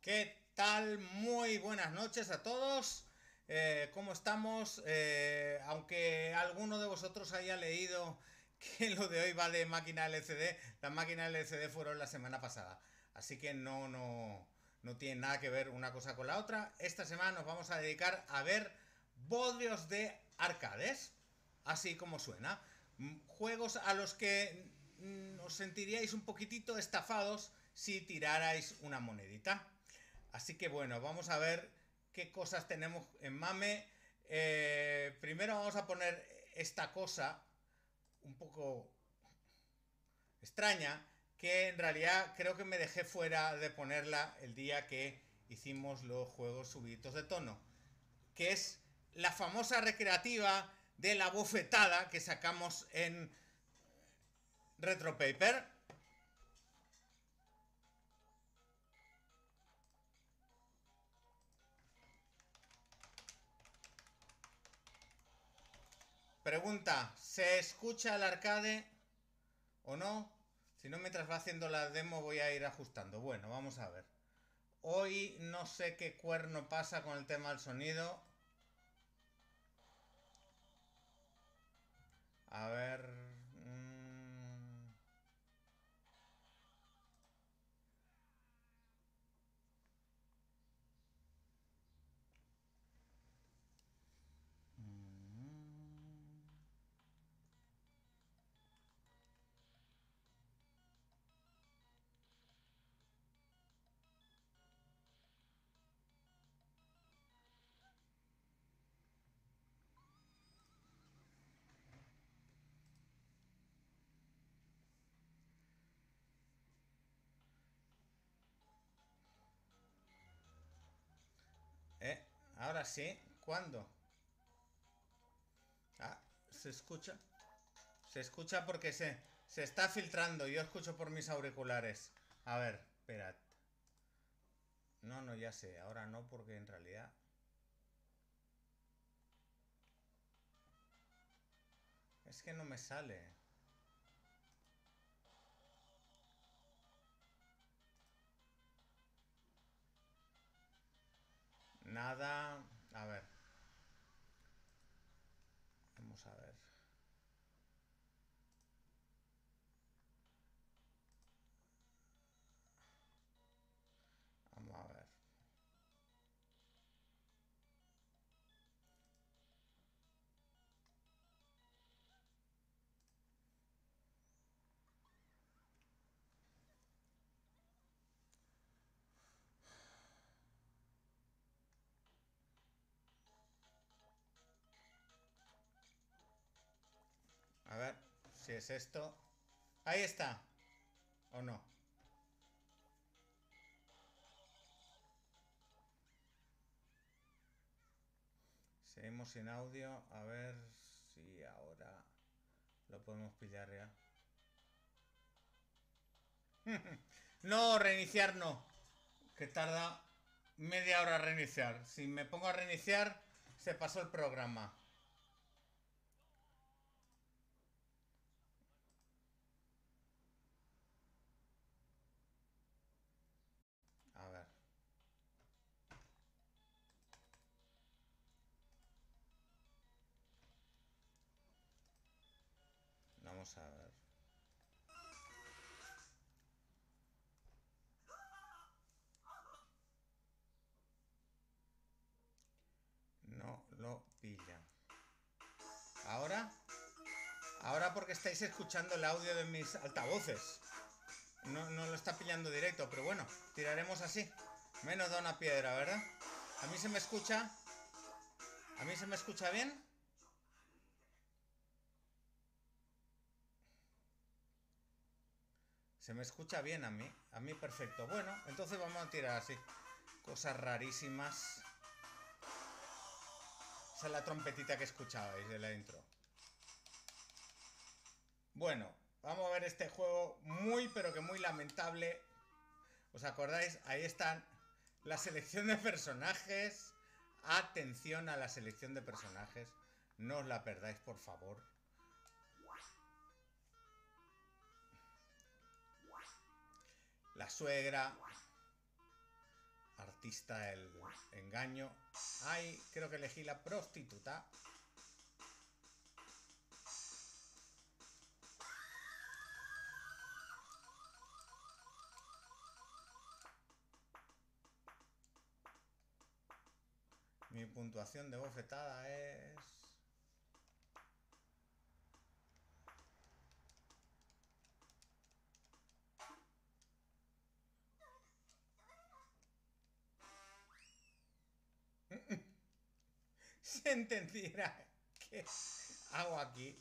¿Qué tal? Muy buenas noches a todos. ¿Cómo estamos? Aunque alguno de vosotros haya leído que lo de hoy va de máquina LCD, las máquinas LCD fueron la semana pasada. Así que no tiene nada que ver una cosa con la otra. Esta semana nos vamos a dedicar a ver bodrios de arcades, así como suena. Juegos a los que os sentiríais un poquitito estafados si tirarais una monedita. Así que bueno, vamos a ver qué cosas tenemos en Mame. Primero vamos a poner esta cosa un poco extraña, que en realidad creo que me dejé fuera de ponerla el día que hicimos los juegos subiditos de tono, que es la famosa recreativa de la bofetada que sacamos en Retropaper. Pregunta, ¿se escucha el arcade o no? Si no, mientras va haciendo la demo voy a ir ajustando. Bueno, vamos a ver. Hoy no sé qué cuerno pasa con el tema del sonido. A ver... ahora sí. ¿Cuándo? Ah, ¿se escucha? Se escucha porque se está filtrando. Yo escucho por mis auriculares. A ver, esperad. No, no, ya sé. Ahora no, porque en realidad... Es que no me sale. Nada. A ver. Vamos a ver. Vamos a ver. A ver si es esto. Ahí está. ¿O no? Seguimos sin audio. A ver si ahora lo podemos pillar ya. No, reiniciar no. Que tarda media hora reiniciar. Si me pongo a reiniciar, se pasó el programa. A ver. Vamos a ver. No lo pilla. ¿Ahora? Ahora porque estáis escuchando el audio de mis altavoces. No lo está pillando directo, pero bueno, tiraremos así. Menos da una piedra, ¿verdad? ¿A mí se me escucha? ¿A mí se me escucha bien? Se me escucha bien a mí. A mí perfecto. Bueno, entonces vamos a tirar así. Cosas rarísimas. Esa es la trompetita que escuchabais de la intro. Bueno, vamos a ver este juego muy pero que muy lamentable. ¿Os acordáis? Ahí están la selección de personajes. Atención a la selección de personajes. No os la perdáis, por favor. La suegra. autista el engaño. Ay, creo que elegí la prostituta. Mi puntuación de bofetada es... Se entendiera qué hago aquí.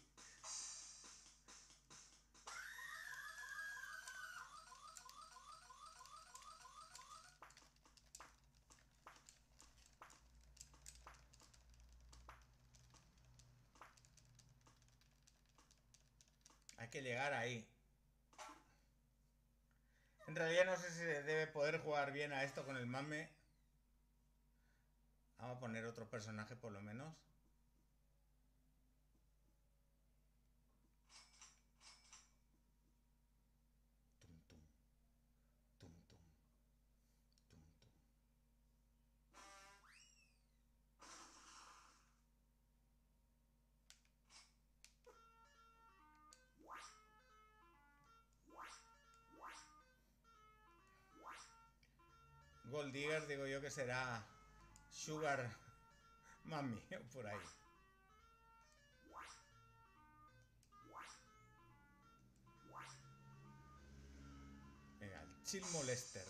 Hay que llegar ahí. En realidad no sé si se debe poder jugar bien a esto con el mame. Vamos a poner otro personaje por lo menos. Tum, tum. Tum, tum. Tum, tum. Gold Digger, digo yo que será Sugar Mami, por ahí. Venga, el Chill Molester.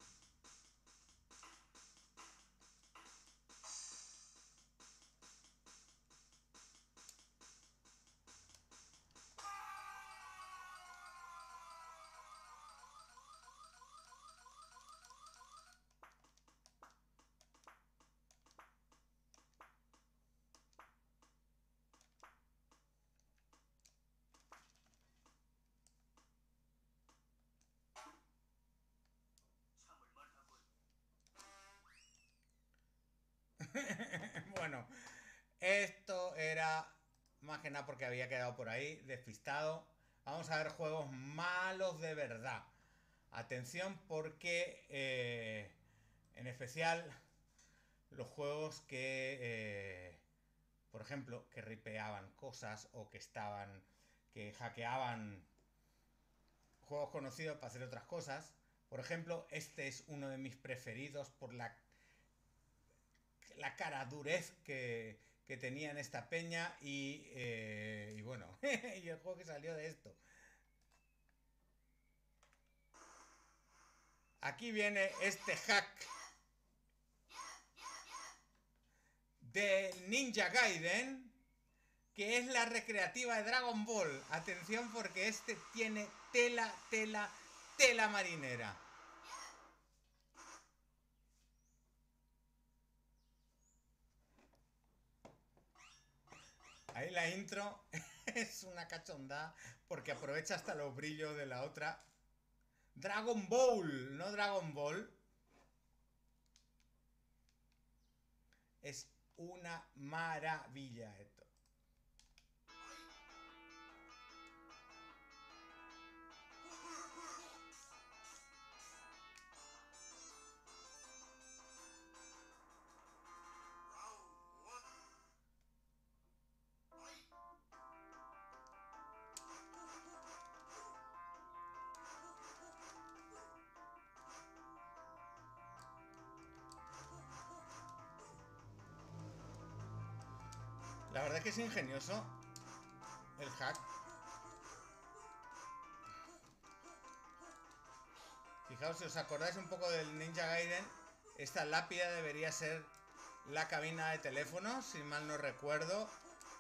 Bueno, esto era más que nada porque había quedado por ahí despistado. Vamos a ver juegos malos de verdad. Atención porque en especial los juegos que, por ejemplo, que ripeaban cosas o que hackeaban juegos conocidos para hacer otras cosas. Por ejemplo, este es uno de mis preferidos por la cara durez que tenía en esta peña y bueno, y el juego que salió de esto. Aquí viene este hack de Ninja Gaiden, que es la recreativa de Dragon Ball. Atención porque este tiene tela marinera. Ahí la intro es una cachondá porque aprovecha hasta los brillos de la otra. Dragon Ball, no Dragon Ball. Es una maravilla esto. La verdad es que es ingenioso el hack. Fijaos, si os acordáis un poco del Ninja Gaiden, esta lápida debería ser la cabina de teléfono, si mal no recuerdo.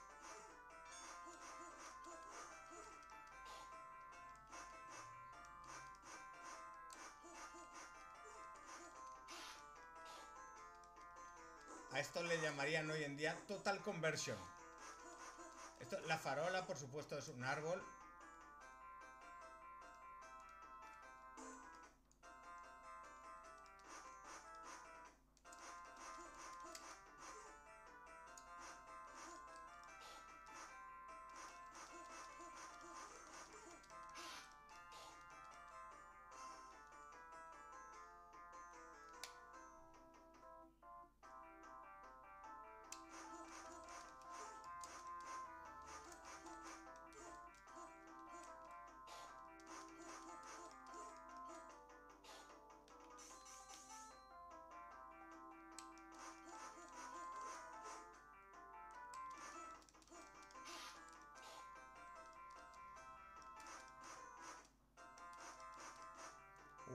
A esto le llamarían hoy en día Total Conversion. Esto, la farola, por supuesto, es un árbol.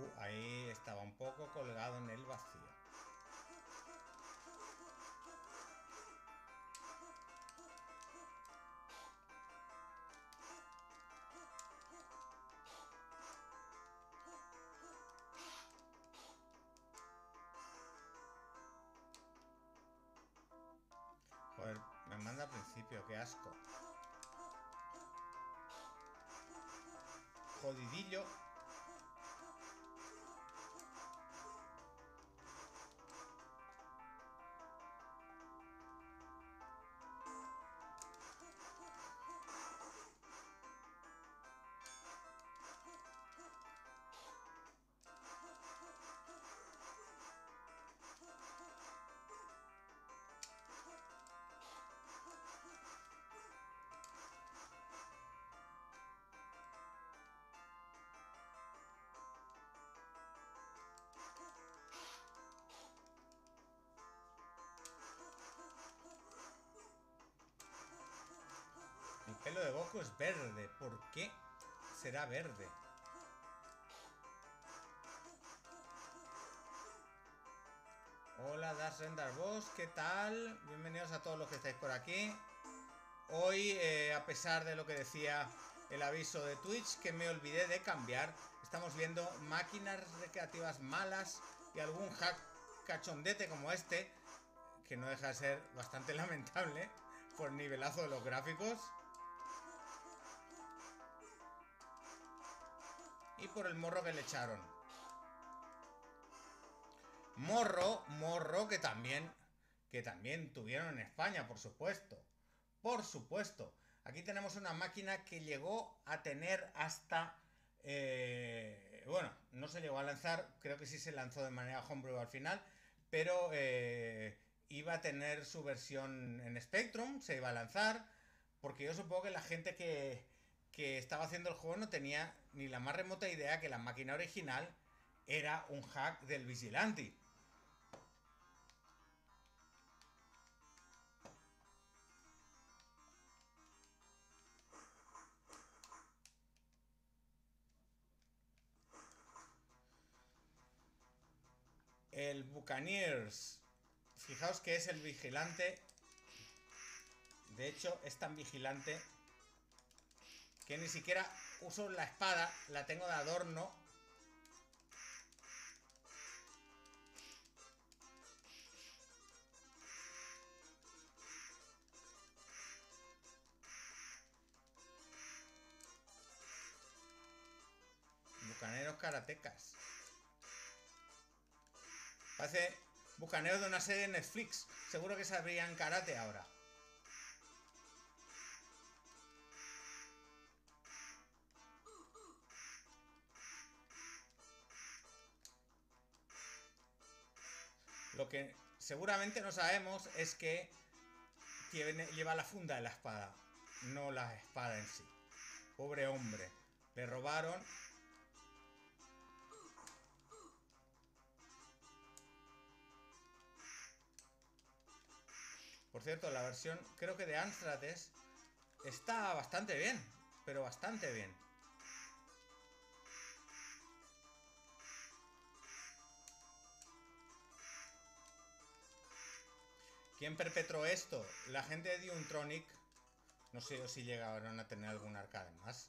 Ahí estaba un poco colgado en el vacío. Joder, me manda al principio, qué asco. Jodidillo. El pelo de Goku es verde. ¿Por qué será verde? Hola, Das Rendar Boss, ¿qué tal? Bienvenidos a todos los que estáis por aquí. Hoy, a pesar de lo que decía el aviso de Twitch, que me olvidé de cambiar, estamos viendo máquinas recreativas malas y algún hack cachondete como este, que no deja de ser bastante lamentable por el nivelazo de los gráficos. Y por el morro que le echaron. Morro que también tuvieron en España, por supuesto. Por supuesto. Aquí tenemos una máquina que llegó a tener hasta... bueno, no se llegó a lanzar, creo que sí se lanzó de manera homebrew al final, pero iba a tener su versión en Spectrum, se iba a lanzar, porque yo supongo que la gente que estaba haciendo el juego no tenía ni la más remota idea que la máquina original era un hack del Vigilante. El Buccaneers. Fijaos que es el vigilante. De hecho, es tan vigilante que ni siquiera uso la espada, la tengo de adorno. Bucaneros karatecas. Parece bucaneros de una serie de Netflix. Seguro que sabrían karate ahora. Lo que seguramente no sabemos es que lleva la funda de la espada, no la espada en sí. Pobre hombre. Le robaron. Por cierto, la versión, creo que de Anstrates, está bastante bien, pero bastante bien. ¿Quién perpetró esto? La gente de Untronic. No sé si llegaron a tener algún arcade más.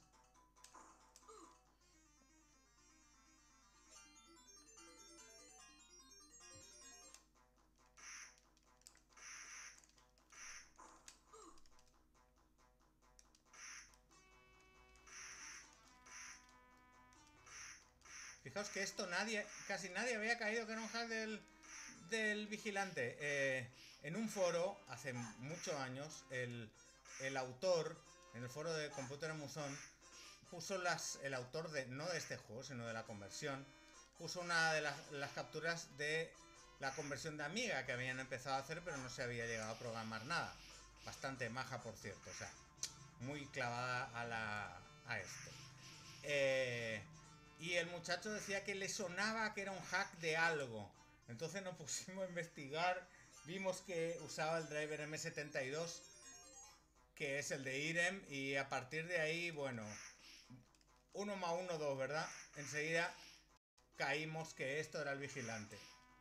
Fijaos que esto casi nadie había caído que era un hack del vigilante. En un foro, hace muchos años, el autor, en el foro de Computer Musón, puso el autor no de este juego, sino de la conversión, puso una de las capturas de la conversión de Amiga que habían empezado a hacer, pero no se había llegado a programar nada. Bastante maja, por cierto, o sea, muy clavada a esto. Y el muchacho decía que le sonaba que era un hack de algo. Entonces nos pusimos a investigar. Vimos que usaba el driver M72, que es el de IREM. Y a partir de ahí, bueno, 1 más 1, 2, ¿verdad? Enseguida caímos que esto era el vigilante.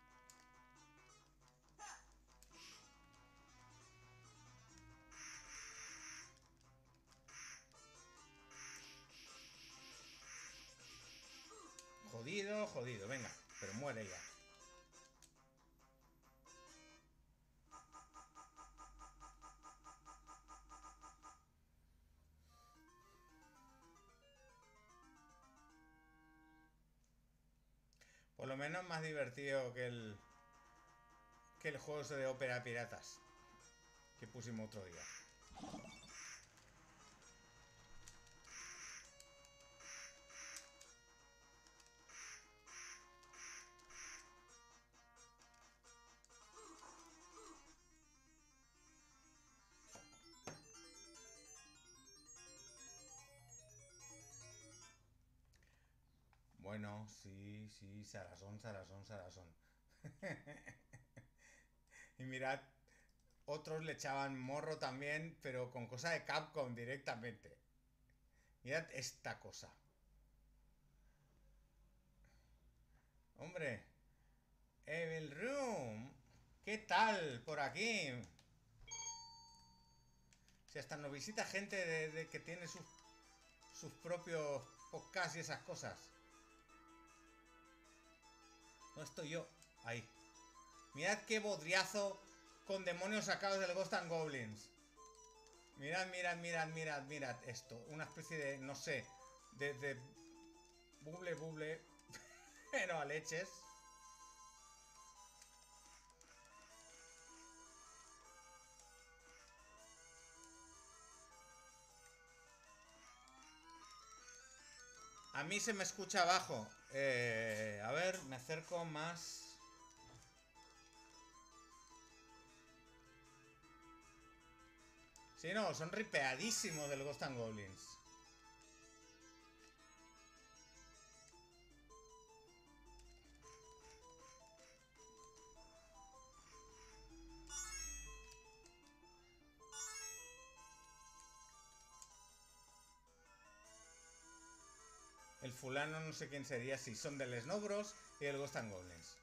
Jodido, jodido, venga, pero muere ya. Por lo menos más divertido que el juego ese de Ópera Piratas que pusimos otro día. Bueno, sí, sí, Sarasón, Sarasón, Sarasón. Y mirad, otros le echaban morro también, pero con cosa de Capcom directamente. Mirad esta cosa. Hombre, Evil Room. ¿Qué tal por aquí? Si hasta nos visita gente de que tiene sus propios podcasts y esas cosas. No estoy yo. Ahí. Mirad qué bodriazo con demonios sacados del Ghost and Goblins. Mirad, mirad, mirad, mirad, mirad esto. Una especie de, no sé, de buble, buble. Pero a leches. A mí se me escucha abajo. A ver, me acerco más. Sí, no, son ripeadísimos del Ghost and Goblins. El fulano no sé quién sería, si son del Snow Bros y el Ghost and Goblins.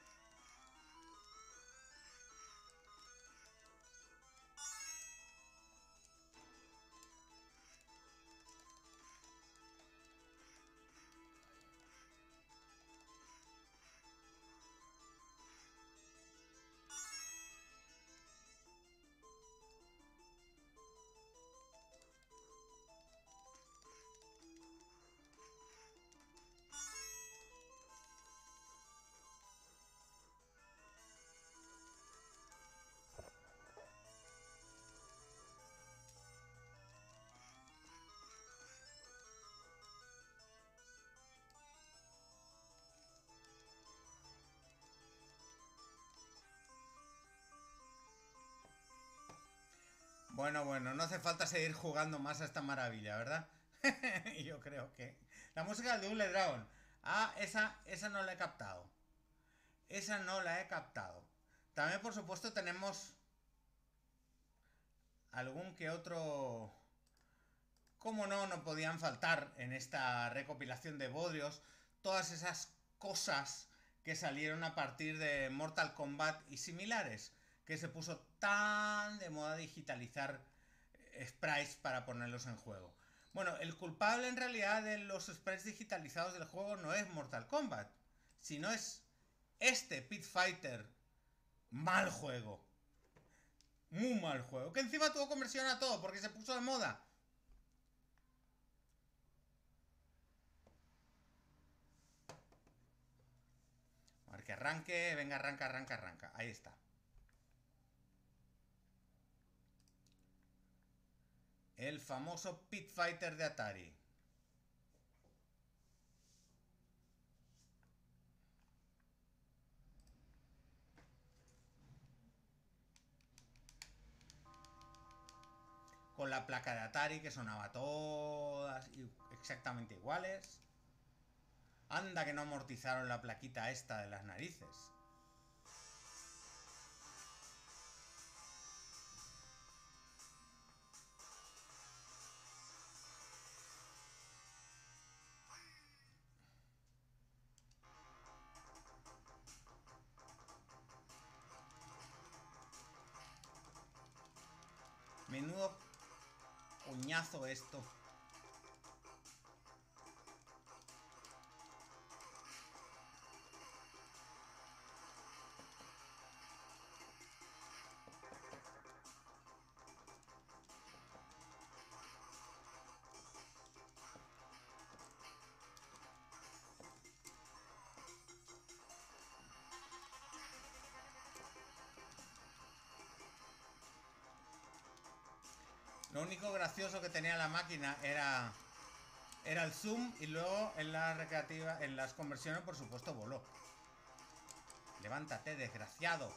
Bueno, bueno, no hace falta seguir jugando más a esta maravilla, ¿verdad? Yo creo que... La música del Double Dragon. Ah, esa no la he captado. Esa no la he captado. También, por supuesto, tenemos algún que otro... ¿Cómo no? No podían faltar en esta recopilación de bodrios todas esas cosas que salieron a partir de Mortal Kombat y similares, que se puso tan de moda digitalizar sprites para ponerlos en juego. Bueno, el culpable en realidad de los sprites digitalizados del juego no es Mortal Kombat, sino es este Pit Fighter. Mal juego. Muy mal juego. Que encima tuvo conversión a todo porque se puso de moda. A ver que arranque. Venga, arranca, arranca, arranca. Ahí está. El famoso Pit Fighter de Atari. Con la placa de Atari que sonaba todas exactamente iguales. Anda que no amortizaron la plaquita esta de las narices. coñazo esto. Lo único gracioso que tenía la máquina era el zoom, y luego en la recreativa, en las conversiones, por supuesto, voló. Levántate, desgraciado.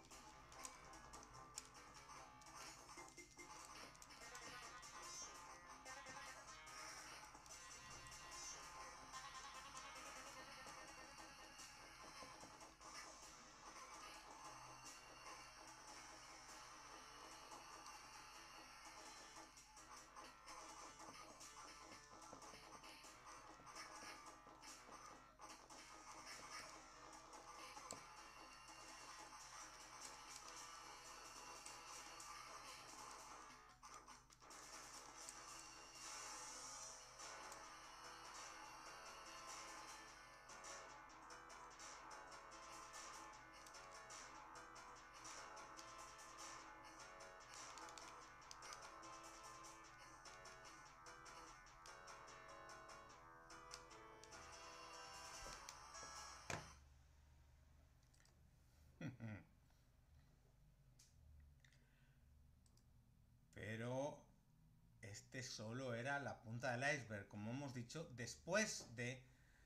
Pero este solo era la punta del iceberg. Como hemos dicho, después de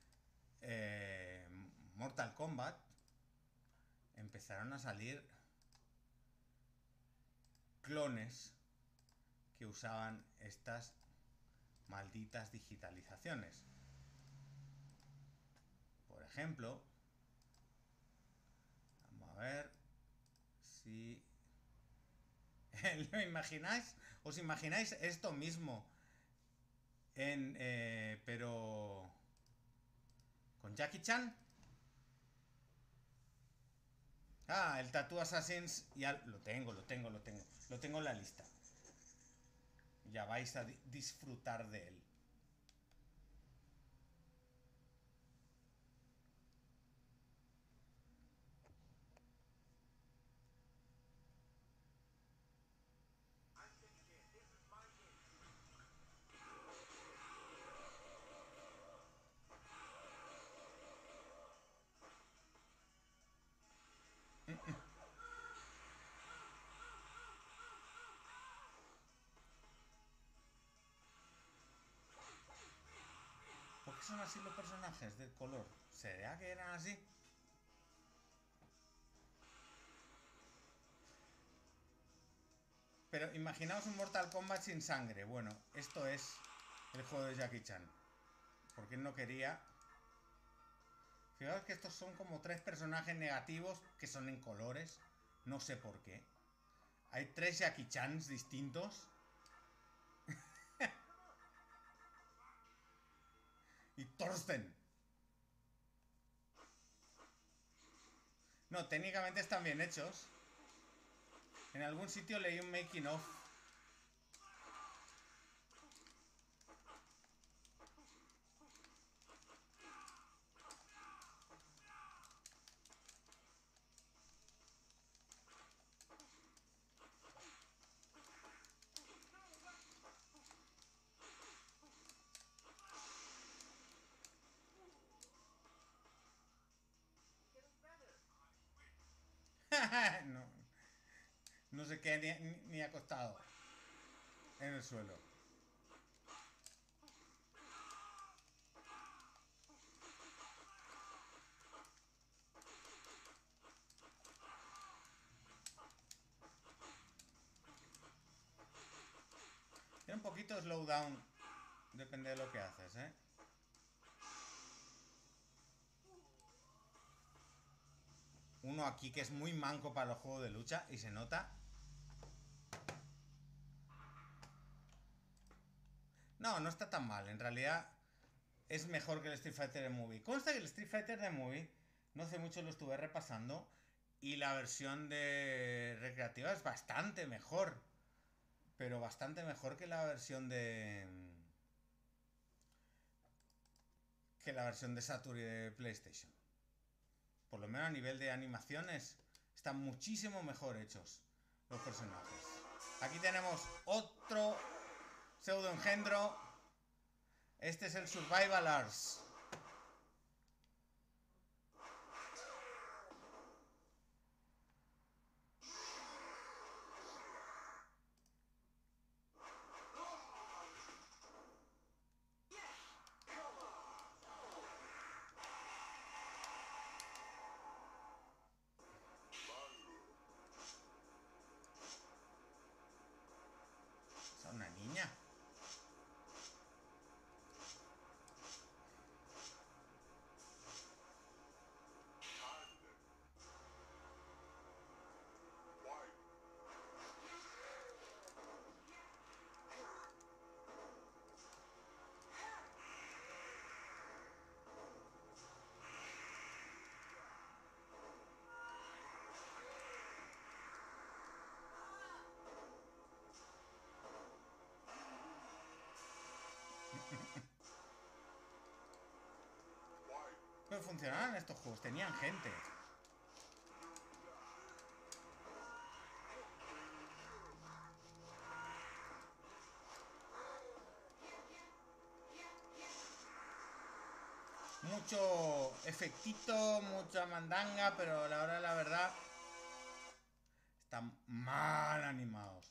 Mortal Kombat empezaron a salir clones que usaban estas malditas digitalizaciones. Por ejemplo, vamos a ver si ¿lo imagináis? ¿Os imagináis esto mismo pero con Jackie Chan? Ah, el Tattoo Assassins ya lo tengo en la lista. Ya vais a disfrutar de él. ¿Por qué son así los personajes del color? ¿Será que eran así? Pero imaginaos un Mortal Kombat sin sangre. Bueno, esto es el juego de Jackie Chan. Porque él no quería. Fijaos que estos son como 3 personajes negativos que son en colores. No sé por qué. Hay 3 Jackie Chans distintos. Y Thorsten. No, técnicamente están bien hechos. En algún sitio leí un making of. No, no sé qué ni ha costado en el suelo. Tiene un poquito slowdown. Depende de lo que haces, ¿eh? Uno aquí que es muy manco para los juegos de lucha y se nota. No, no está tan mal. En realidad es mejor que el Street Fighter de Movie. Consta que el Street Fighter de Movie, no hace mucho lo estuve repasando, y la versión de recreativa es bastante mejor. pero bastante mejor que la versión de... que la versión de Saturn y de PlayStation. Por lo menos a nivel de animaciones están muchísimo mejor hechos los personajes. Aquí tenemos otro pseudo engendro. Este es el Survival Ars. Es una niña. Pero funcionaban estos juegos, tenían gente. Mucho efectito, mucha mandanga, pero a la hora de la verdad están mal animados.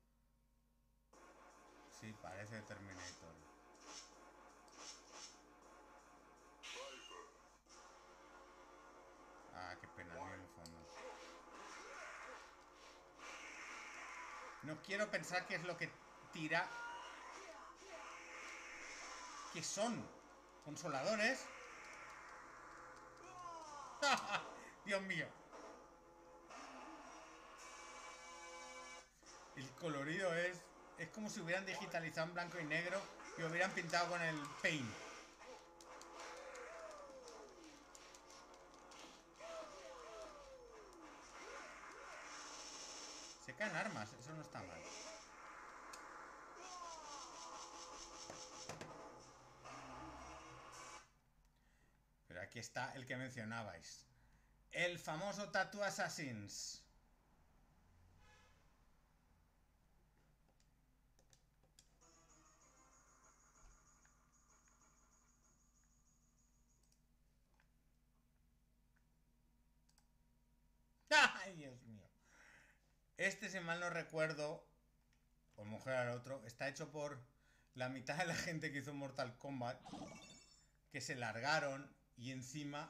Sí, parece Terminator. Ah, qué pena, en el fondo. No quiero pensar qué es lo que tira. ¿Qué son? ¿Consoladores? Dios mío. El colorido es como si hubieran digitalizado en blanco y negro y hubieran pintado con el paint. Se caen armas, eso no está mal. Pero aquí está el que mencionabais. El famoso Tattoo Assassins. ¡Ay, Dios mío! Este, si mal no recuerdo, o mujer al otro, está hecho por la mitad de la gente que hizo Mortal Kombat, que se largaron y encima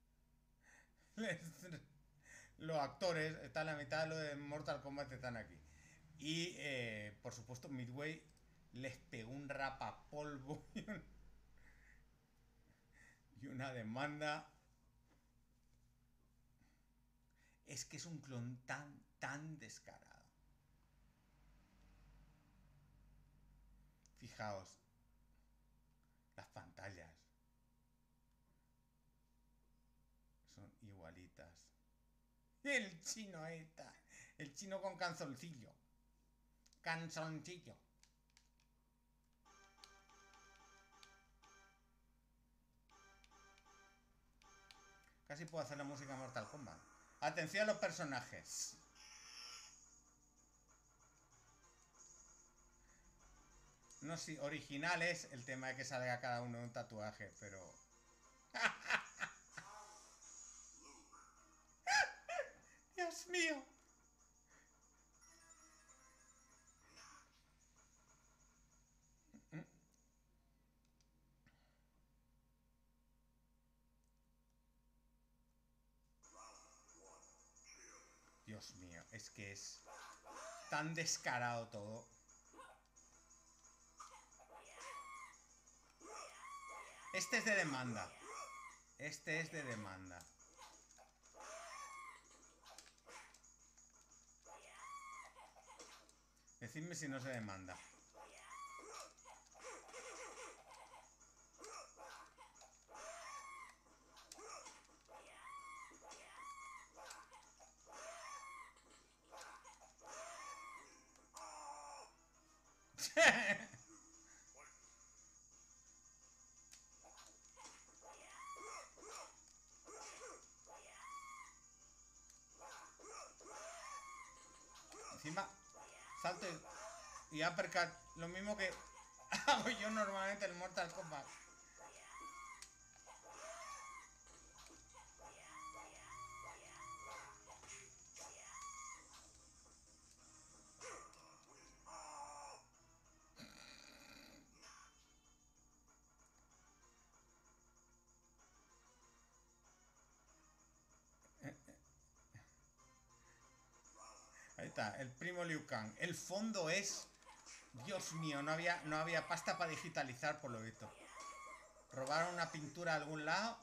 los actores, está la mitad de lo de Mortal Kombat están aquí. Y por supuesto Midway les pegó un rapapolvo y una demanda. Es que es un clon tan descarado. Fijaos, las pantallas son igualitas. El chino ahí está. El chino con canzoncillo. Canzoncillo. Casi puedo hacer la música Mortal Kombat. Atención a los personajes. No sé si original es el tema de que salga cada uno un tatuaje, pero... ¡Dios mío! Dios mío, es que es tan descarado todo. Este es de demanda. Este es de demanda. Decidme si no se demanda. Encima, salto y uppercut. Lo mismo que hago yo normalmente en el Mortal Kombat. Ahí está, el primo Liu Kang. El fondo es... Dios mío, no había pasta para digitalizar por lo visto. Robaron una pintura a algún lado.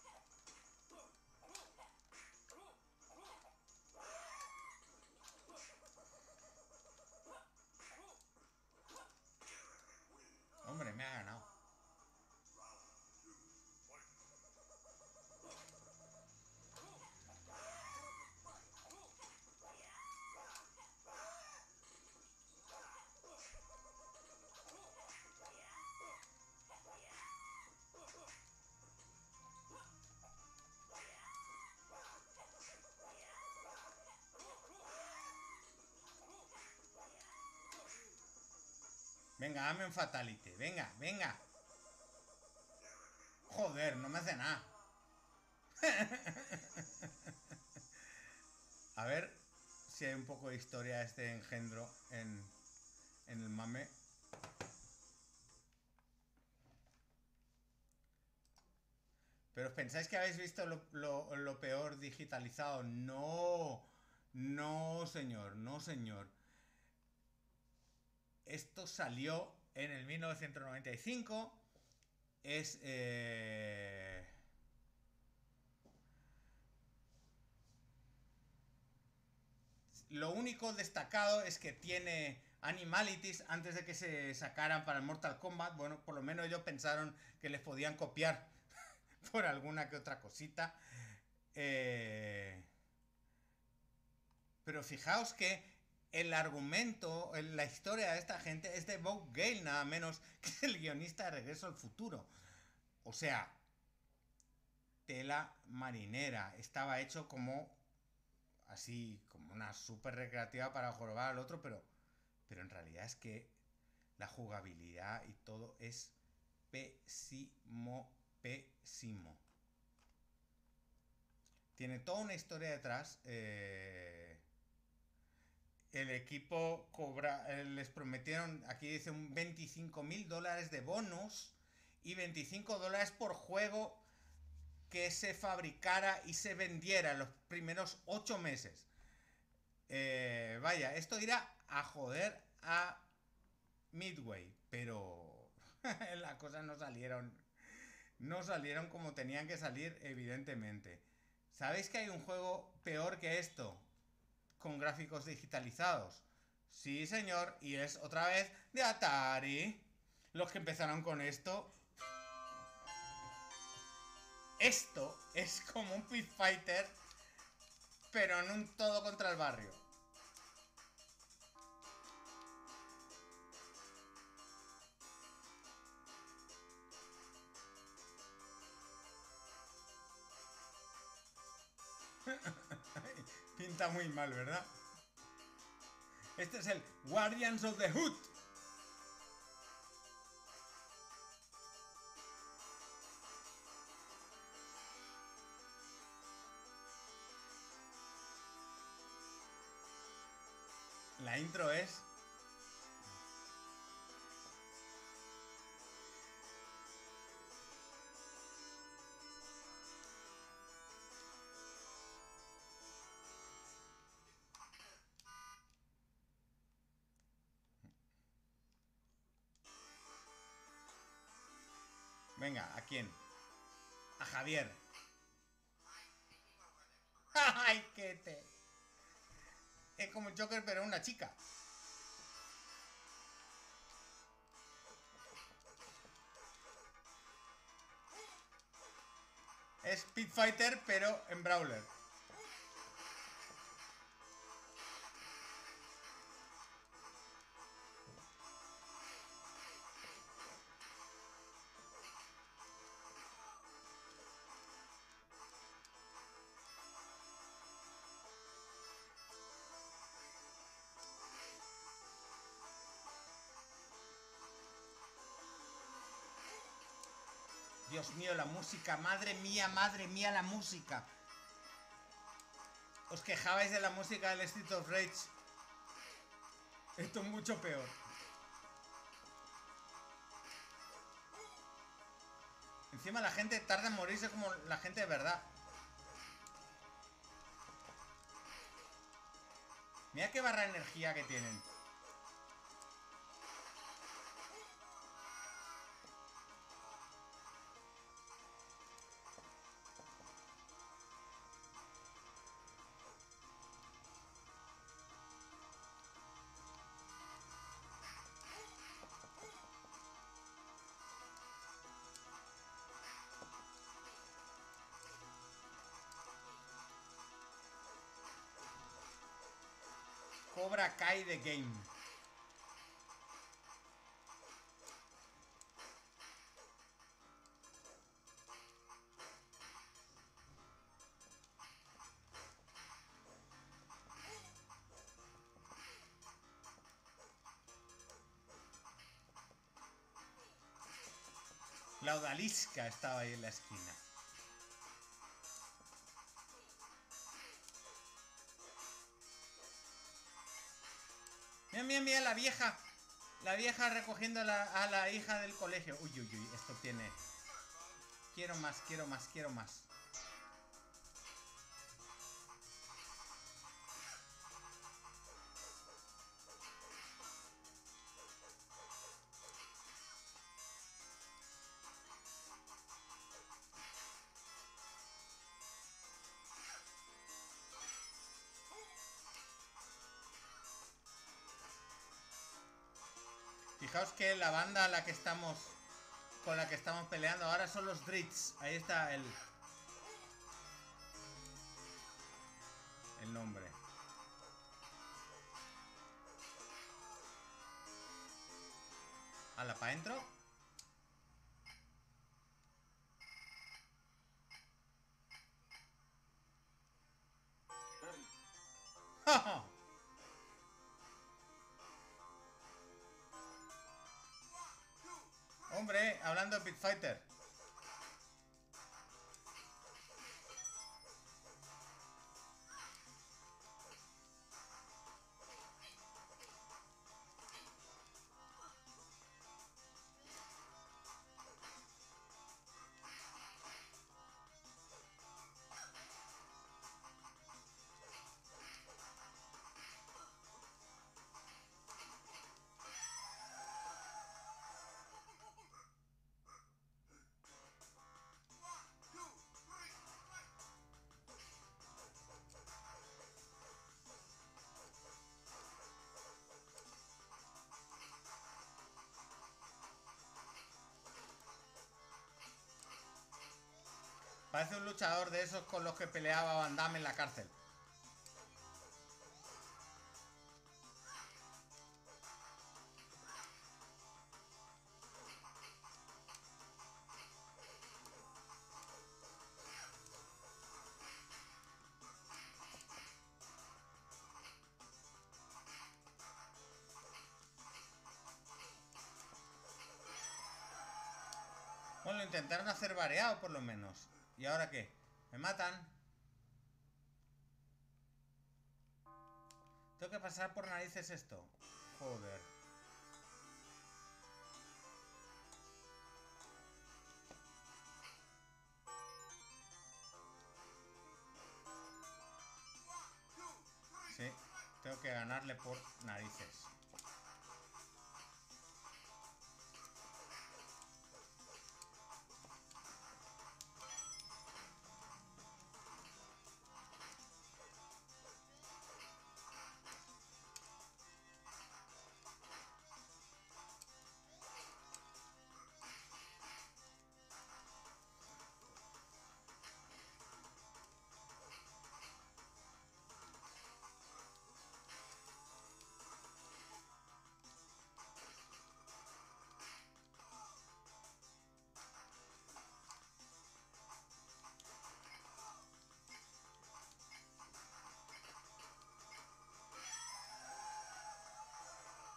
Hombre, me ha ganado. Venga, dame un fatality. Venga, venga. Joder, no me hace nada. A ver si hay un poco de historia de este engendro en el mame. Pero os pensáis que habéis visto lo peor digitalizado. No, no señor, no señor. Esto salió en el 1995. Es... Lo único destacado es que tiene animalities antes de que se sacaran para el Mortal Kombat. Bueno, por lo menos ellos pensaron que les podían copiar por alguna que otra cosita. Pero fijaos que el argumento, la historia de esta gente es de Bob Gale, nada menos que el guionista de Regreso al Futuro. O sea, tela marinera. Estaba hecho como así, como una súper recreativa para jorobar al otro, pero en realidad es que la jugabilidad y todo es pésimo, pésimo. Tiene toda una historia detrás. El equipo les prometieron, aquí dice, un $25.000 de bonus y $25 por juego que se fabricara y se vendiera en los primeros 8 meses. Vaya, esto irá a joder a Midway, pero las cosas no salieron como tenían que salir, evidentemente. ¿Sabéis que hay un juego peor que esto? Con gráficos digitalizados. Sí, señor, y es otra vez de Atari. Los que empezaron con esto. Esto es como un Pit Fighter, pero en un todo contra el barrio. Pinta muy mal, ¿verdad? Este es el Guardians of the Hood. La intro es... Venga, ¿a quién? A Javier. ¡Ay, qué te! Es como el Joker, pero una chica. Es Pit Fighter, pero en Brawler. Dios mío, la música. Madre mía, la música. Os quejabais de la música del Street of Rage. Esto es mucho peor. Encima la gente tarda en morirse como la gente de verdad. Mira qué barra de energía que tienen. Cobra Kai The Game. La odalisca estaba ahí en la esquina. Mira, mira, mira, la vieja. La vieja recogiendo a la hija del colegio. Uy, uy, uy, esto tiene... Quiero más, quiero más, quiero más. Fijaos que la banda con la que estamos peleando ahora son los Dritz. Ahí está el nombre. ¿Ala, pa' adentro? Hombre, hablando de Pit Fighter. Parece un luchador de esos con los que peleaba Van Damme en la cárcel. Bueno, lo intentaron hacer variado por lo menos. ¿Y ahora qué? ¿Me matan? ¿Tengo que pasar por narices esto? Joder. Sí, tengo que ganarle por narices.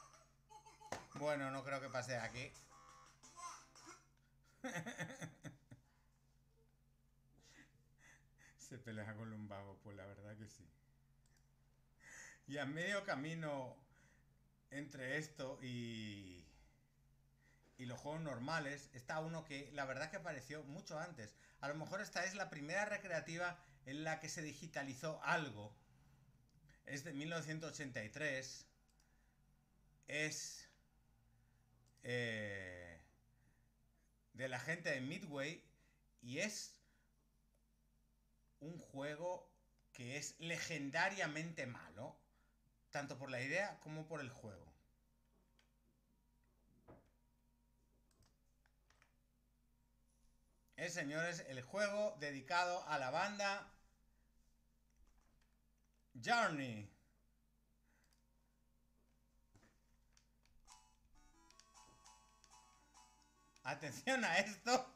Bueno, no creo que pase de aquí. Se pelea con lumbago, pues la verdad que sí. Y a medio camino entre esto y los juegos normales está uno que la verdad que apareció mucho antes. A lo mejor esta es la primera recreativa en la que se digitalizó algo. Es de 1983. Es eh, de la gente de Midway y es un juego que es legendariamente malo, tanto por la idea como por el juego. Es, señores, el juego dedicado a la banda Journey. Atención a esto.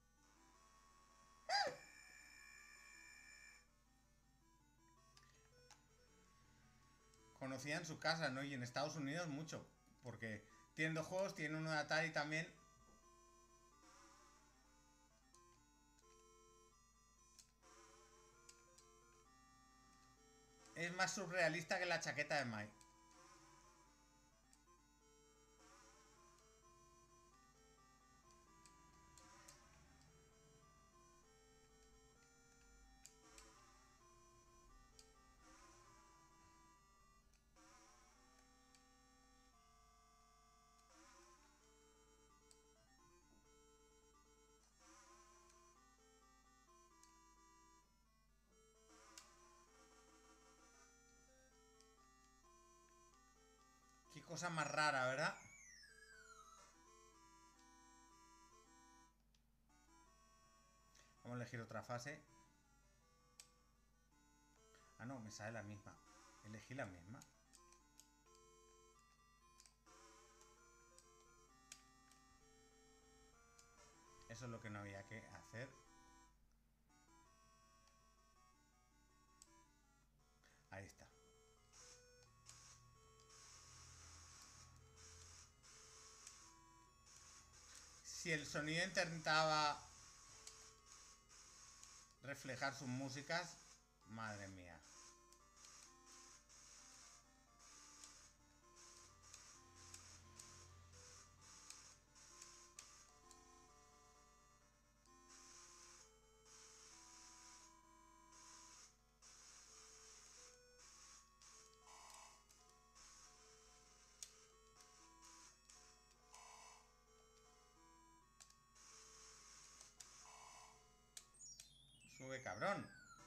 Conocía en su casa, ¿no? Y en Estados Unidos mucho. Porque tienen dos juegos, tienen uno de Atari también. Es más surrealista que la chaqueta de Mike. Qué cosa más rara, ¿verdad? Vamos a elegir otra fase. Ah, no, me sale la misma. Elegí la misma. Eso es lo que no había que hacer. Ahí está. Si el sonido intentaba reflejar sus músicas, madre mía. Sube, cabrón.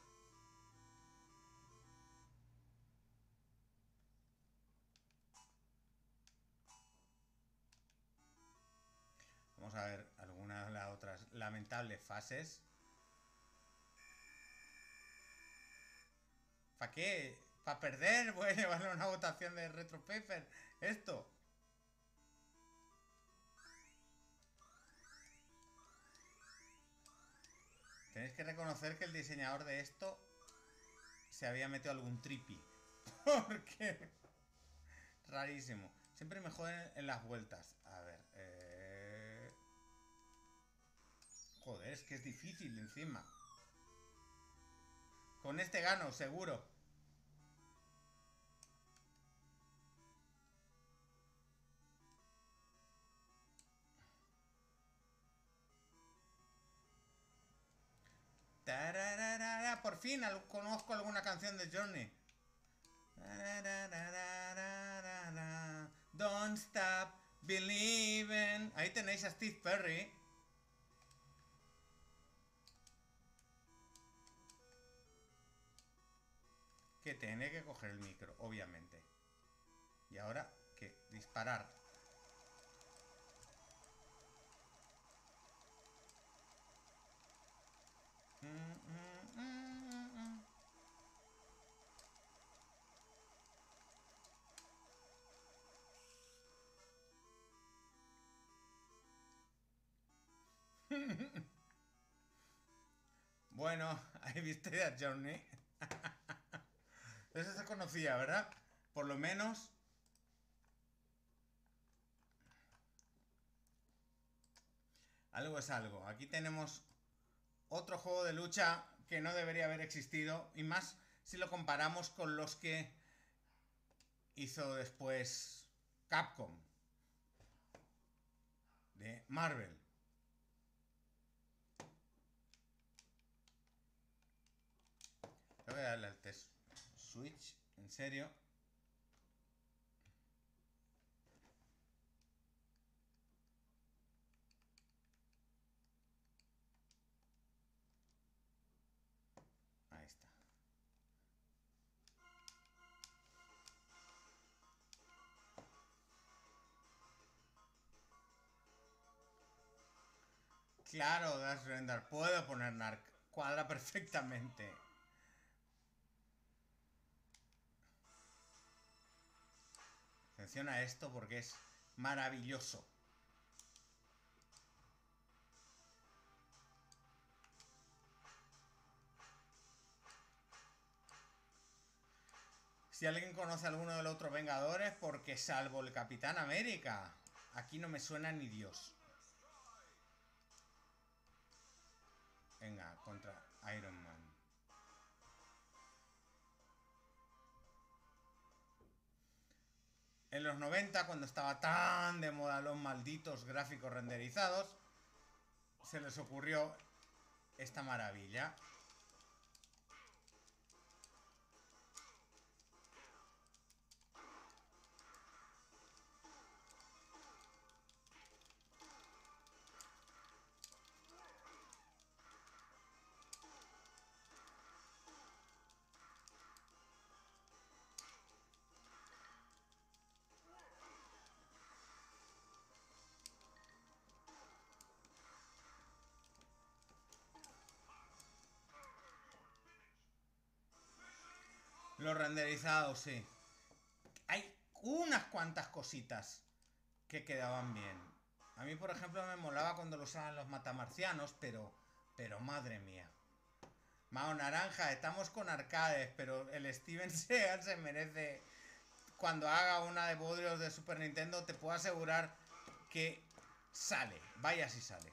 Vamos a ver algunas de las otras lamentables fases. ¿Para qué? ¿Para perder? Voy a llevarle una votación de Retro Paper. Esto. Tenéis que reconocer que el diseñador de esto se había metido algún tripi. Porque... rarísimo. Siempre me joden en las vueltas. A ver. Joder, es que es difícil encima. Con este gano, seguro. Tararara, por fin conozco alguna canción de Journey. Don't stop believing. Ahí tenéis a Steve Perry. Que tiene que coger el micro, obviamente. Y ahora, ¿qué? Disparar. Bueno, ahí viste a Journey. Eso se conocía, ¿verdad? Por lo menos. Algo es algo. Aquí tenemos otro juego de lucha que no debería haber existido, y más si lo comparamos con los que hizo después Capcom de Marvel. Voy a darle al test switch, en serio. Ahí está. Claro, das render. Puedo poner narc. Cuadra perfectamente. Atención a esto porque es maravilloso. Si alguien conoce a alguno de los otros Vengadores, porque salvo el Capitán América, aquí no me suena ni Dios. Venga, contra Iron Man. En los 90, cuando estaba tan de moda los malditos gráficos renderizados, se les ocurrió esta maravilla. Los renderizados, sí. Hay unas cuantas cositas que quedaban bien. A mí, por ejemplo, me molaba cuando lo usaban los matamarcianos, pero madre mía. Mao Naranja, estamos con arcades, pero el Steven Seagal se merece. Cuando haga una de bodrios de Super Nintendo, te puedo asegurar que sale. Vaya si sale.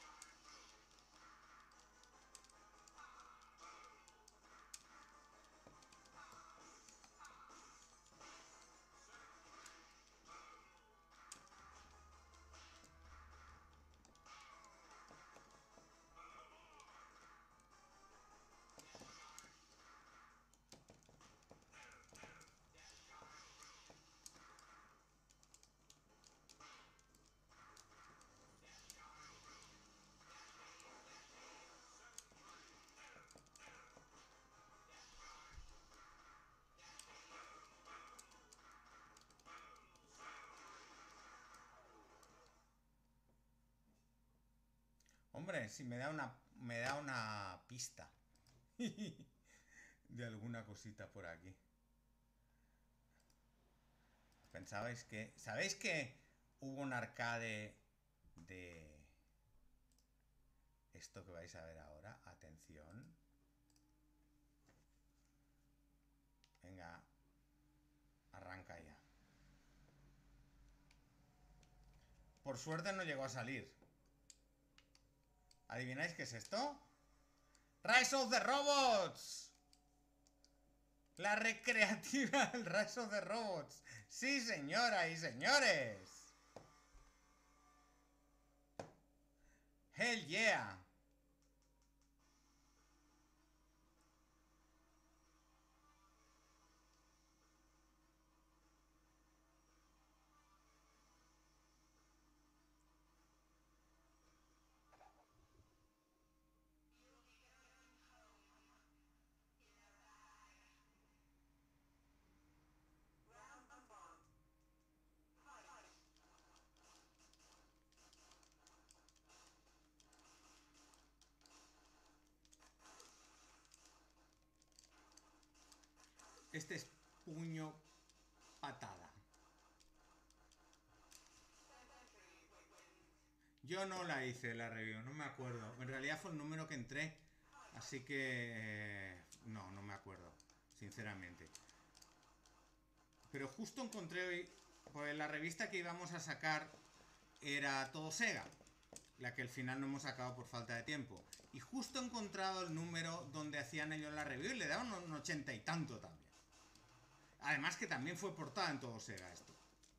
Hombre, si me da una pista de alguna cosita por aquí. ¿Pensabais que... ¿Sabéis que hubo un arcade de esto que vais a ver ahora? Atención. Venga, arranca ya. Por suerte no llegó a salir. ¿Adivináis qué es esto? ¡Rise of the Robots! La recreativa del Rise of the Robots. Sí, señoras y señores. Hell yeah. Este es puño patada. Yo no la hice la review, no me acuerdo. En realidad fue el número que entré, así que no me acuerdo, sinceramente. Pero justo encontré hoy, pues la revista que íbamos a sacar era todo Sega. La que al final no hemos sacado por falta de tiempo. Y justo he encontrado el número donde hacían ellos la review y le daban un 80 y tanto también. Además que también fue portada en todo Sega esto.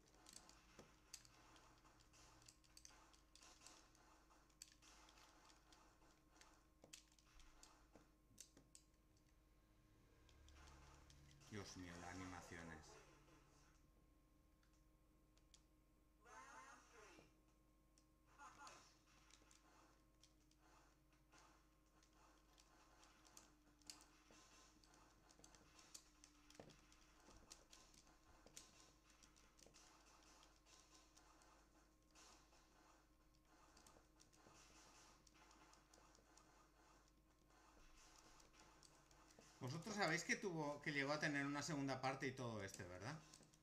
Dios mío, las animaciones. Vosotros sabéis que llegó a tener una segunda parte y todo ¿verdad?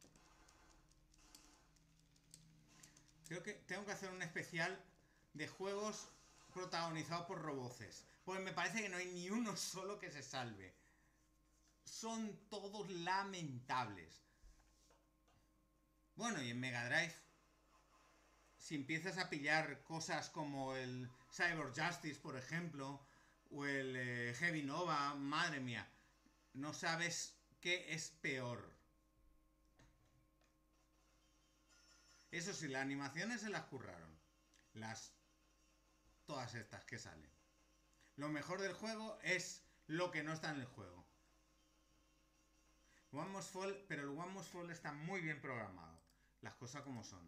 Creo que tengo que hacer un especial de juegos protagonizados por roboces. Pues me parece que no hay ni uno solo que se salve. Son todos lamentables. Bueno, y en Mega Drive, si empiezas a pillar cosas como el Cyber Justice, por ejemplo, o el Heavy Nova, madre mía, no sabes qué es peor. Eso sí, las animaciones se las curraron. Todas estas que salen. Lo mejor del juego es lo que no está en el juego. One Must Fall, pero el One Must Fall está muy bien programado. Las cosas como son.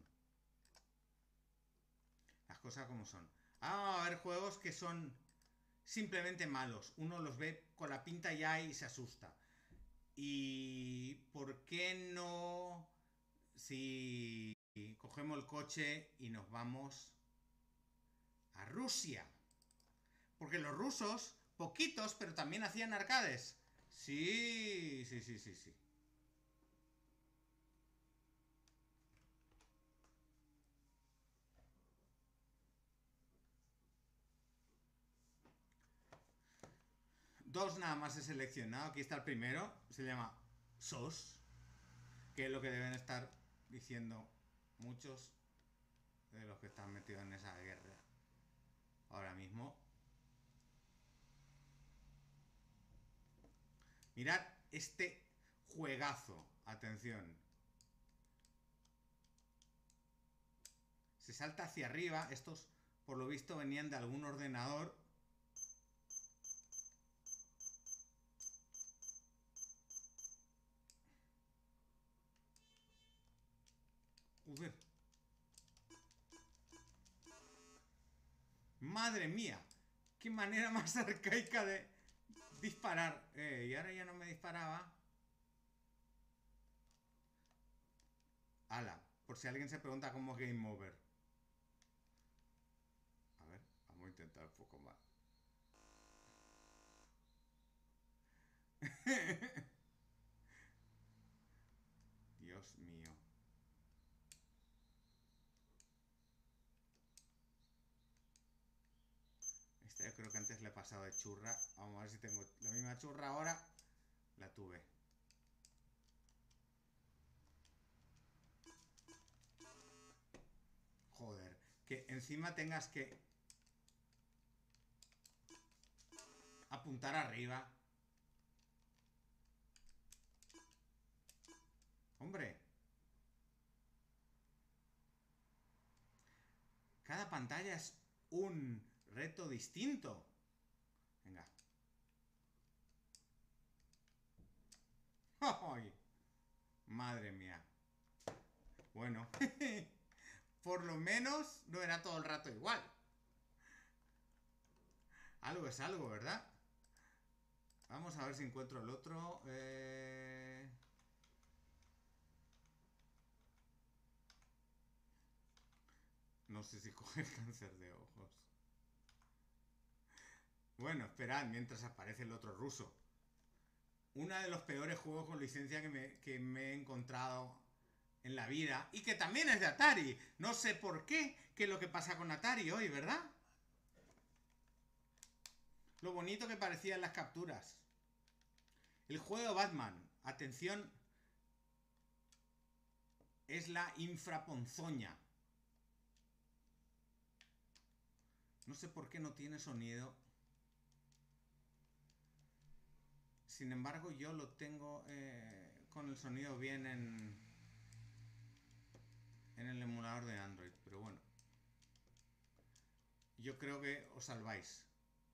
Las cosas como son. Ahora va a haber juegos que son simplemente malos. Uno los ve con la pinta ya y se asusta. ¿Y por qué no? Si cogemos el coche y nos vamos a Rusia. Porque los rusos, poquitos, pero también hacían arcades. Sí, sí, sí, sí, sí. Dos nada más he seleccionado. Aquí está el primero. Se llama SOS. Que es lo que deben estar diciendo muchos de los que están metidos en esa guerra ahora mismo. Mirad este juegazo. Atención. Se salta hacia arriba. Estos, por lo visto, venían de algún ordenador. Joder. Madre mía. Qué manera más arcaica de disparar. Y ahora ya no me disparaba. Ala. Por si alguien se pregunta cómo es Game Over. A ver, vamos a intentar un poco más. Dios mío. Esta yo creo que antes le he pasado de churra. Vamos a ver si tengo la misma churra ahora. La tuve. Joder. Que encima tengas que apuntar arriba. Hombre. Cada pantalla es un reto distinto. Venga. ¡Ay! Madre mía. Bueno. Por lo menos no era todo el rato igual. Algo es algo, ¿verdad? Vamos a ver si encuentro el otro. No sé si coger cáncer de ojos. Bueno, esperad, mientras aparece el otro ruso. Uno de los peores juegos con licencia que me he encontrado en la vida. Y que también es de Atari. No sé por qué, qué es lo que pasa con Atari hoy, ¿verdad? Lo bonito que parecían las capturas. El juego Batman. Atención. Es la infraponzoña. No sé por qué no tiene sonido. Sin embargo, yo lo tengo con el sonido bien en el emulador de Android. Pero bueno, yo creo que os salváis.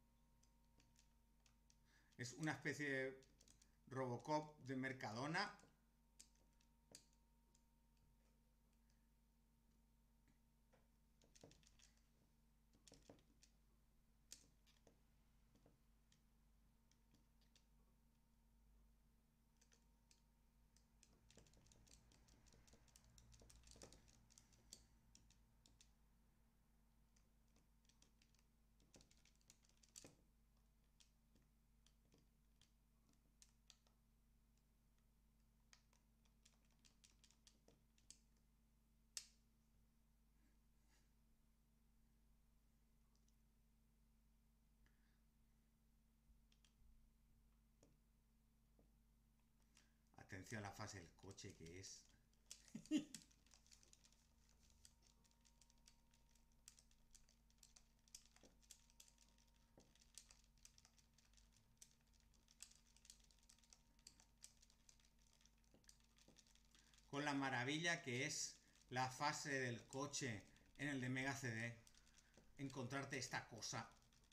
Es una especie de Robocop de Mercadona. Atención a la fase del coche que es. Con la maravilla que es la fase del coche en el de Mega CD. Encontrarte esta cosa.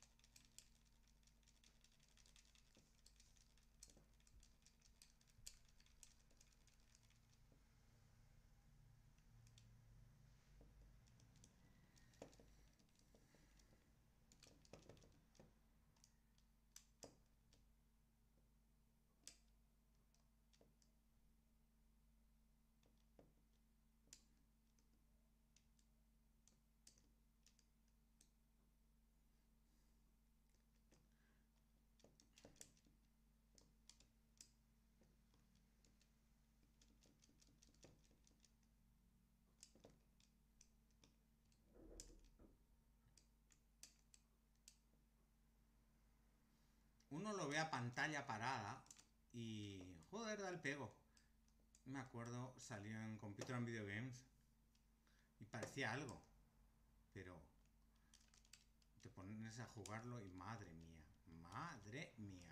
Uno lo ve a pantalla parada y... joder, da el pego. Me acuerdo, salió en Computer and Video Games y parecía algo. Pero te pones a jugarlo y madre mía, madre mía.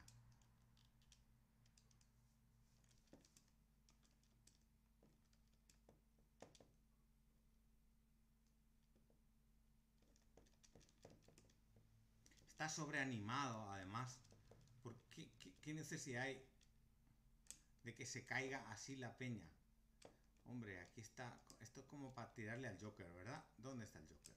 Está sobreanimado además. ¿Por qué necesidad hay de que se caiga así la peña? Hombre, aquí está. Esto es como para tirarle al Joker, ¿verdad? ¿Dónde está el Joker?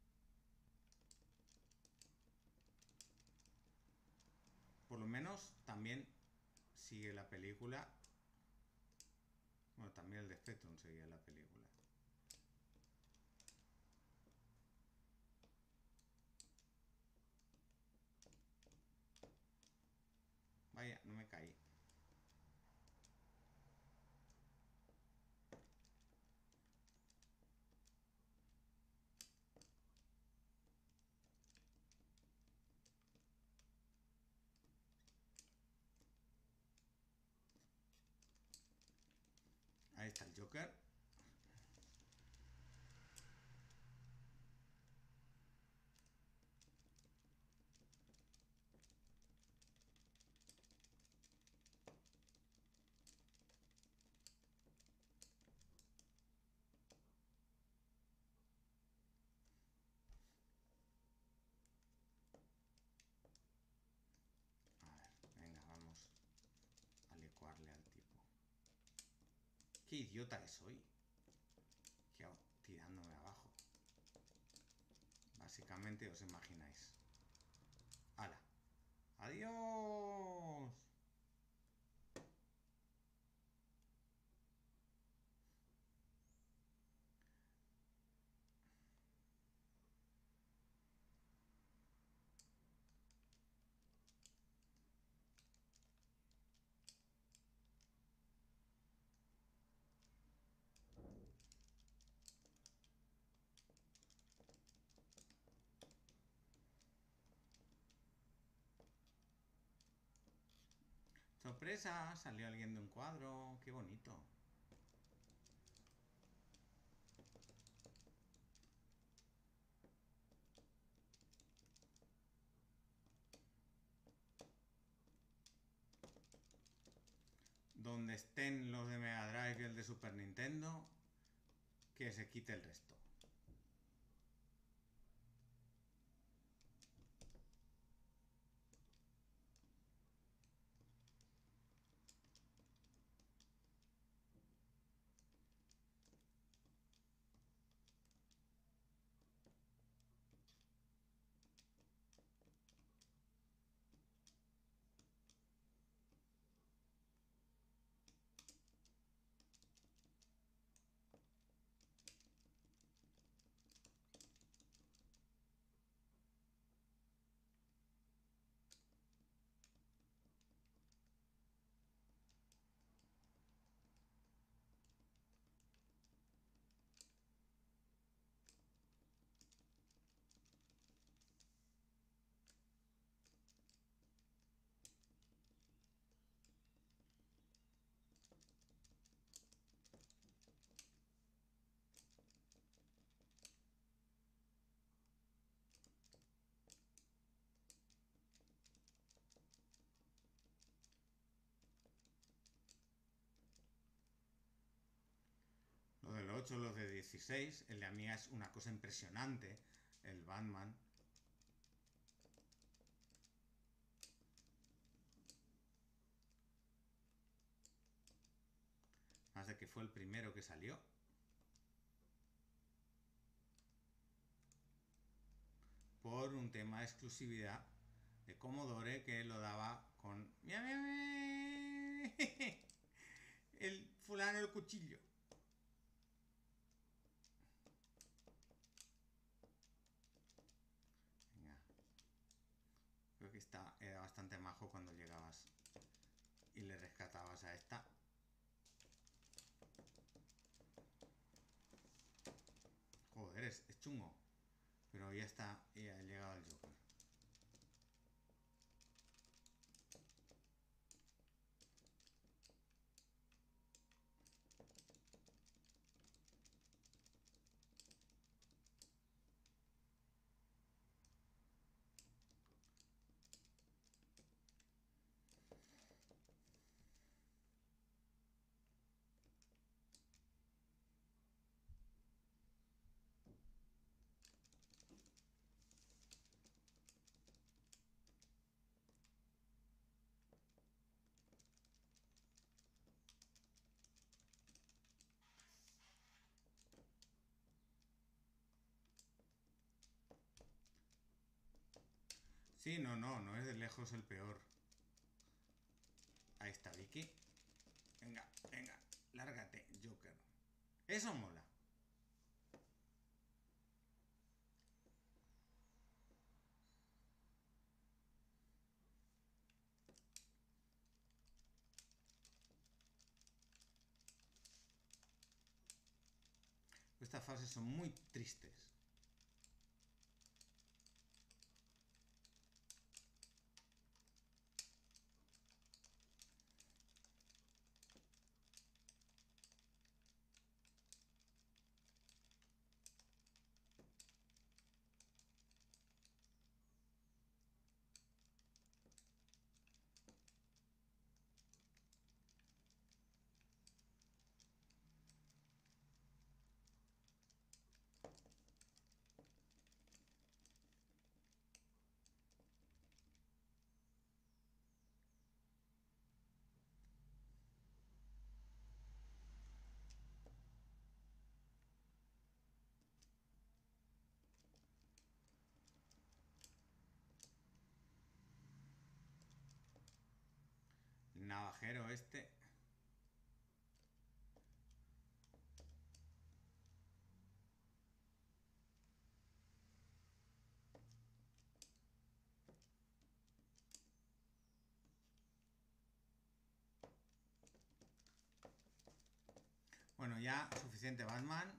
Por lo menos también sigue la película. Bueno, también el de Spectrum seguía la película. Vaya, no me caí. Ahí está el Joker. A ver, venga, vamos a licuarle al tipo. Qué idiota que soy. Que hago tirándome abajo. Básicamente os imagináis. ¡Hala! ¡Adiós! ¡Sorpresa! Salió alguien de un cuadro. ¡Qué bonito! donde estén los de Mega Drive y el de Super Nintendo, que se quite el resto. Los del 8, los de 16, el de Amiga es una cosa impresionante, el Batman. Más de que fue el primero que salió. Por un tema de exclusividad de Commodore que lo daba con el fulano el cuchillo. Venga. Creo que era bastante majo cuando llegabas y le rescatabas a esta. Joder, es chungo. Pero ya está, ya ha llegado el Joker. Sí, no es de lejos el peor. Ahí está Vicky. Venga, lárgate, Joker. Eso mola. Estas fases son muy tristes. El navajero este. Bueno, ya suficiente Batman.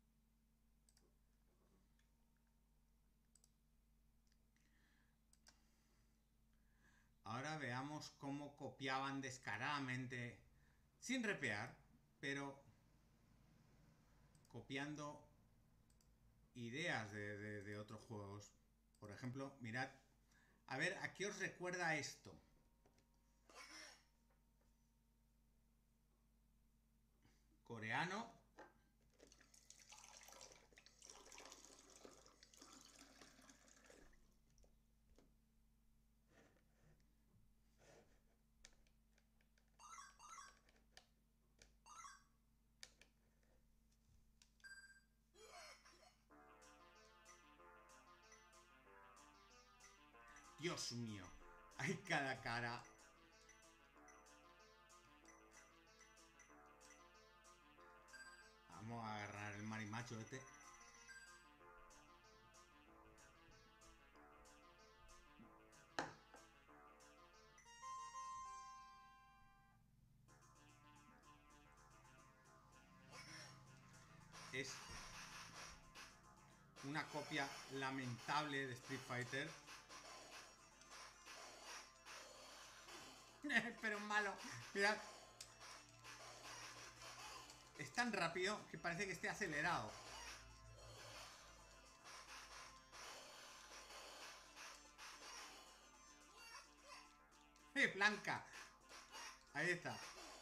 Ahora veamos cómo copiaban descaradamente, sin repear, pero copiando ideas de otros juegos. Por ejemplo, mirad, a ver, ¿a qué os recuerda esto? coreano. Dios mío, hay cada cara. Vamos a agarrar el marimacho este. Es una copia lamentable de Street Fighter. Pero malo. Mirad. Es tan rápido que parece que esté acelerado. Blanca. Ahí está.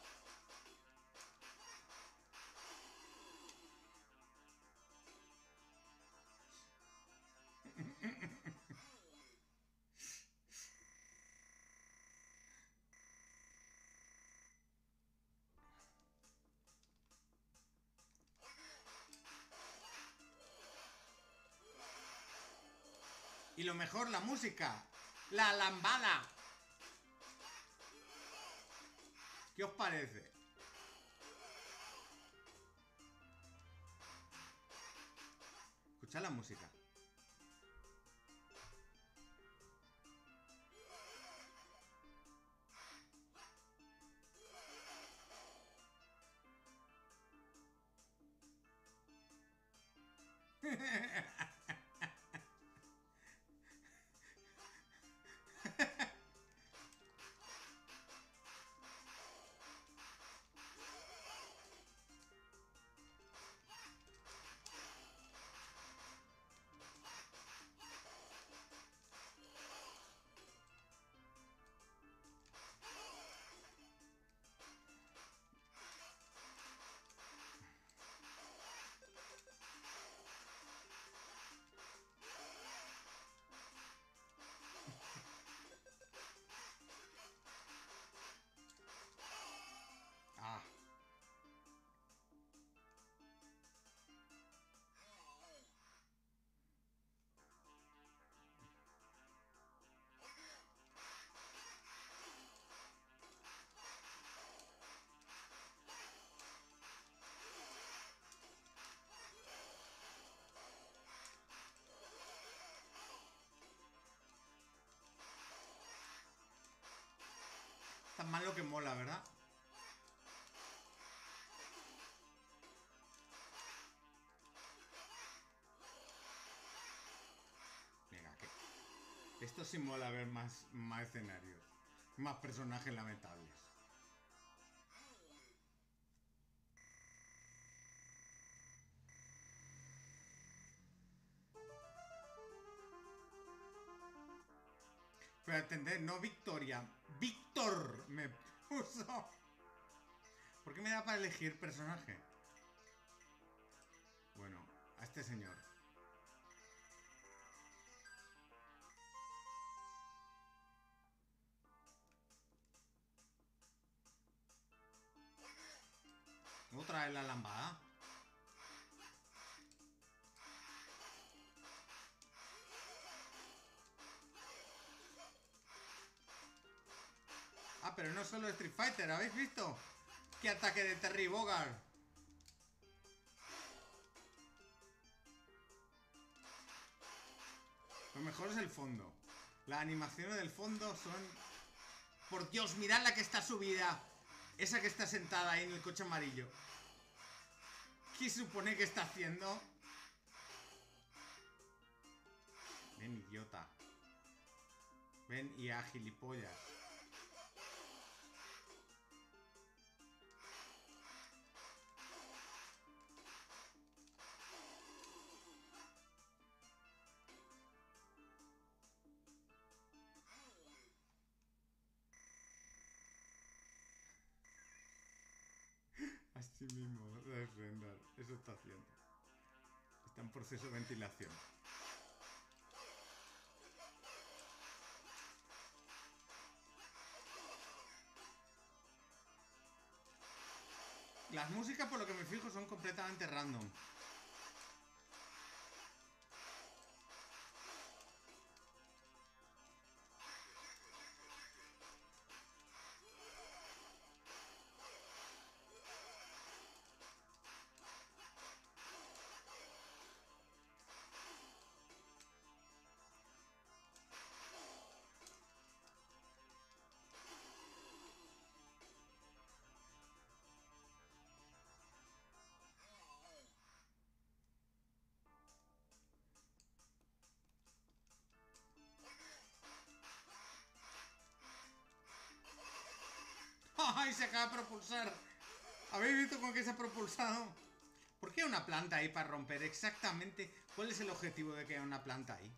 Y lo mejor, la música. La lambada. ¿Qué os parece? Escuchad la música. Ah. Tan malo que mola, ¿verdad? Venga, que esto sí mola ver más escenarios. Más personajes lamentables. Pero entender, no Victoria. Víctor me puso. ¿Por qué me da para elegir personaje? Bueno, a este señor. Otra vez la lambada. Ah, pero no solo Street Fighter, ¿habéis visto? ¡Qué ataque de Terry Bogard! Lo mejor es el fondo. Las animaciones del fondo son... Por Dios, mirad la que está subida. Esa que está sentada ahí en el coche amarillo. ¿Qué supone que está haciendo? Ven, idiota. Ven y a gilipollas. Así mismo. Eso está haciendo. Está en proceso de ventilación. Las músicas, por lo que me fijo, son completamente random. ¡Ay! Se acaba de propulsar. ¿Habéis visto con qué se ha propulsado? ¿Por qué hay una planta ahí para romper? Exactamente. ¿Cuál es el objetivo de que haya una planta ahí?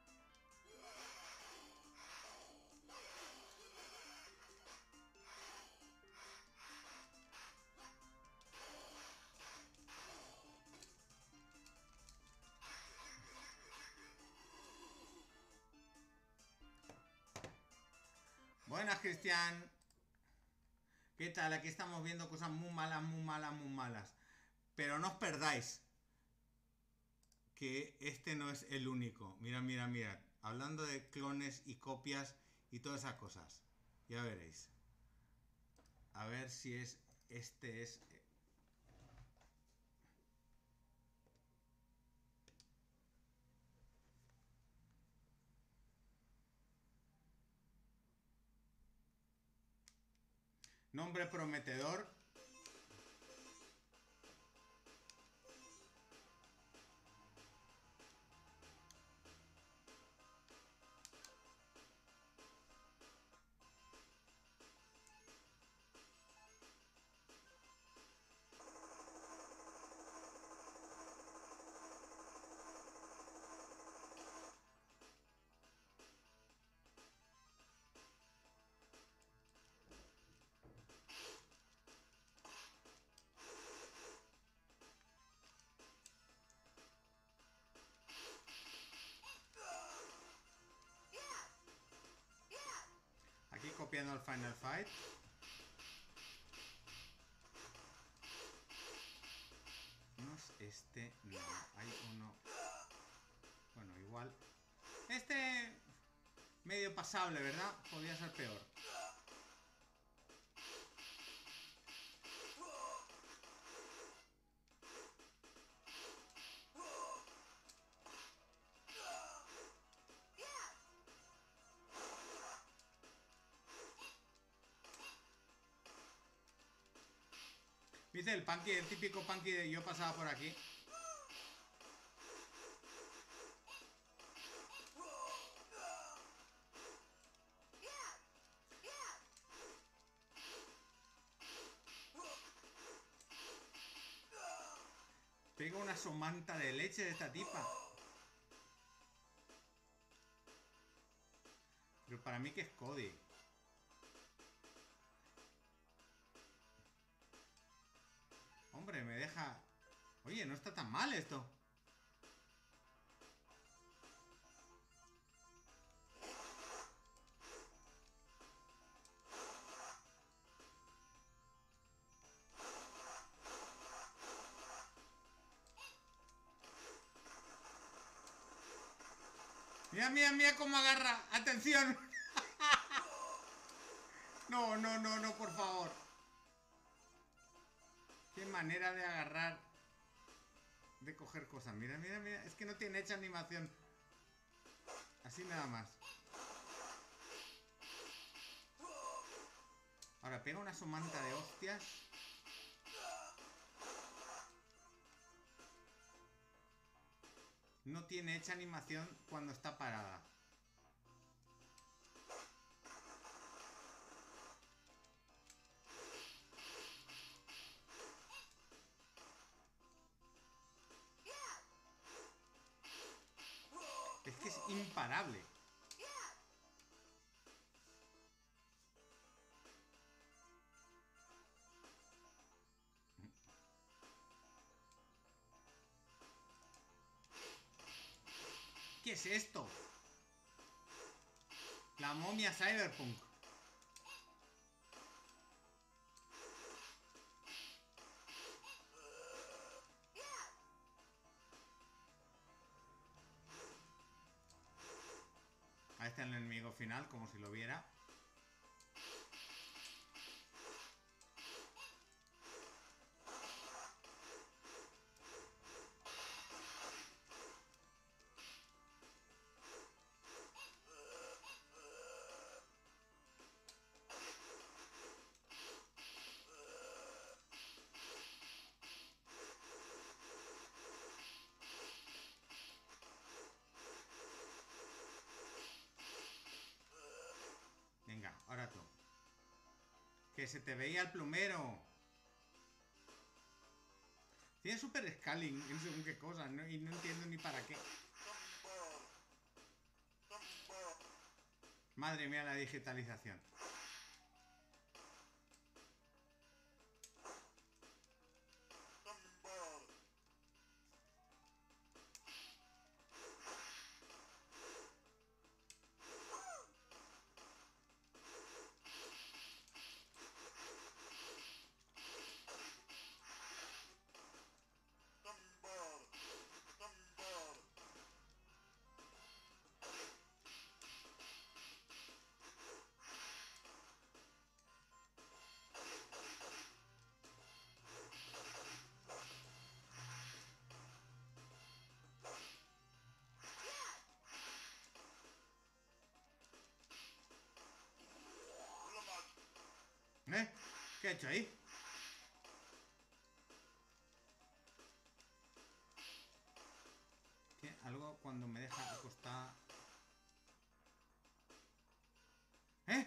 Buenas, Cristian. ¿Qué tal? Aquí estamos viendo cosas muy malas, muy malas, muy malas. Pero no os perdáis que este no es el único. Mira, mira, mira. Hablando de clones y copias y todas esas cosas. Ya veréis. A ver si es... Este es... Nombre prometedor. Aquí copiando el Final Fight. No es este, no. Hay uno... Bueno, igual. Este... Medio pasable, ¿verdad? Podría ser peor. ¿Viste el punky, el típico punky de yo pasaba por aquí? Pega una somanta de leche de esta tipa. Pero para mí que es Cody. Hombre, me deja... Oye, no está tan mal esto. Mira, mira, mira cómo agarra. ¡Atención! No, no, no, no, por favor. Qué manera de agarrar. De coger cosas. Mira, mira, mira. Es que no tiene hecha animación. Así nada más. Ahora pega una somanta de hostias. No tiene hecha animación cuando está parada. Es que es imparable. ¿Qué es esto? La momia Cyberpunk. Ahí está el enemigo final, como si lo viera. Venga, ahora tú. Que se te veía el plumero. Tiene super scaling en según qué cosas, ¿no? Y no entiendo ni para qué. Madre mía, la digitalización. ¿Eh? ¿Qué he hecho ahí? ¿Qué? Algo cuando me deja acostar. ¿Eh?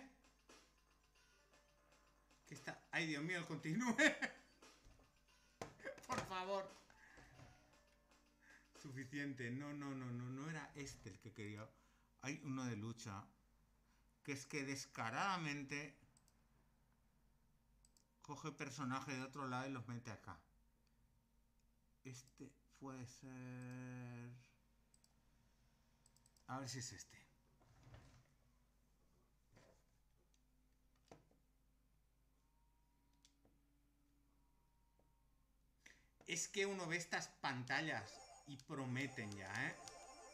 ¿Qué está? ¡Ay, Dios mío, el continúe! Por favor. Suficiente. No, no, no, no. No era este el que quería. Hay uno de lucha. Que es que descaradamente coge personajes de otro lado y los mete acá. Este puede ser... A ver si es este. Es que uno ve estas pantallas y prometen ya, ¿eh?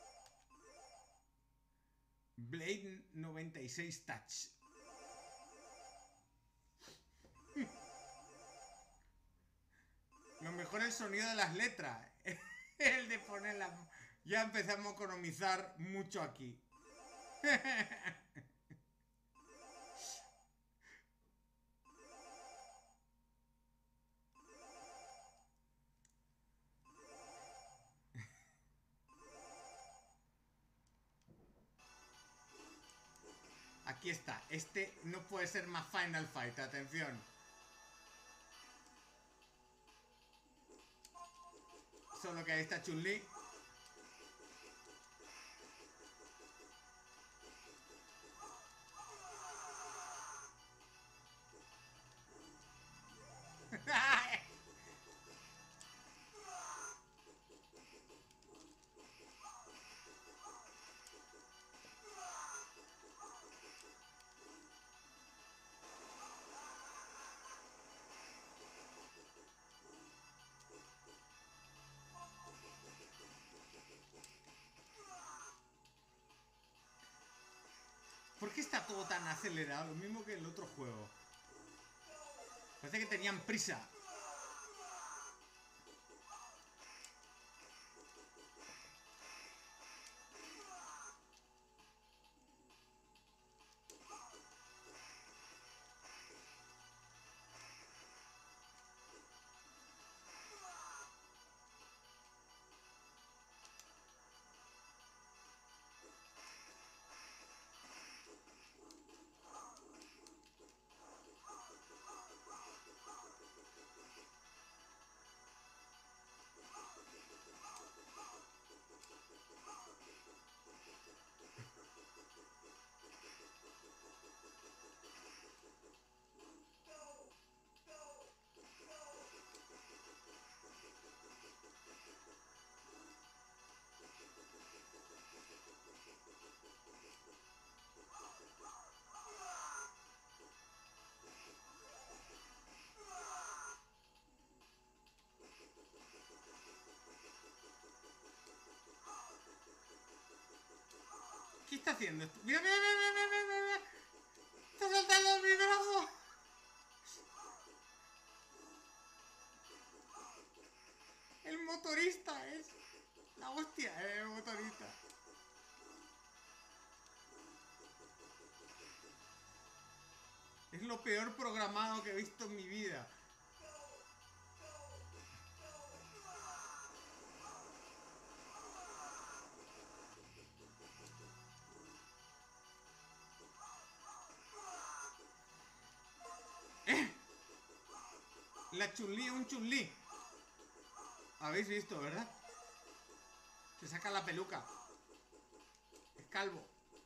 Blade 96 Touch. Lo mejor es el sonido de las letras. El de ponerlas. Ya empezamos a economizar mucho aquí. Aquí está. Este no puede ser más Final Fight. Atención. Solo que ahí está Chun-Li. ¿Por qué está todo tan acelerado? Lo mismo que el otro juego. Parece que tenían prisa. está haciendo esto? Mira, mira, mira, mira, mira, mira. Está saltando mi brazo. El motorista es la hostia, el motorista. Es lo peor programado que he visto en mi vida. La Chun-Li, un Chun-Li. Habéis visto, ¿verdad? Se saca la peluca. Es calvo.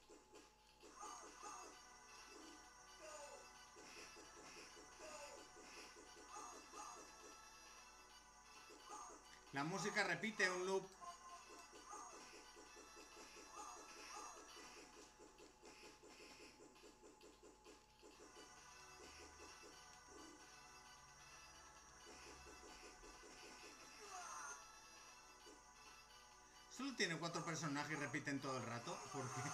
La música repite un loop. Solo tiene 4 personajes y repiten todo el rato. ¿Por qué?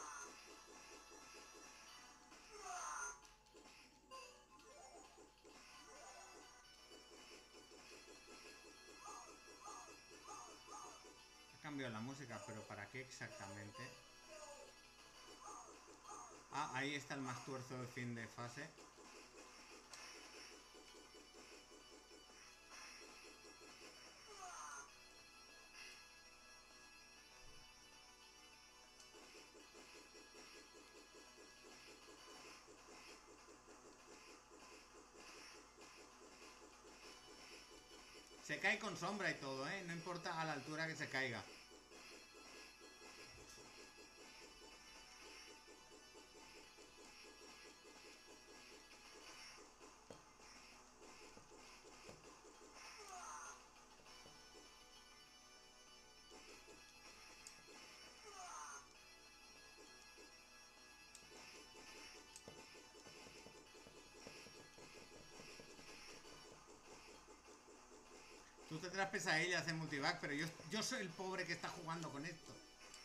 Ha cambiado la música, pero ¿para qué exactamente? Ah, ahí está el más tuerzo de fin de fase. Se cae con sombra y todo, ¿eh? No importa a la altura que se caiga. Tú tendrás pesadillas en multivac, pero yo soy el pobre que está jugando con esto.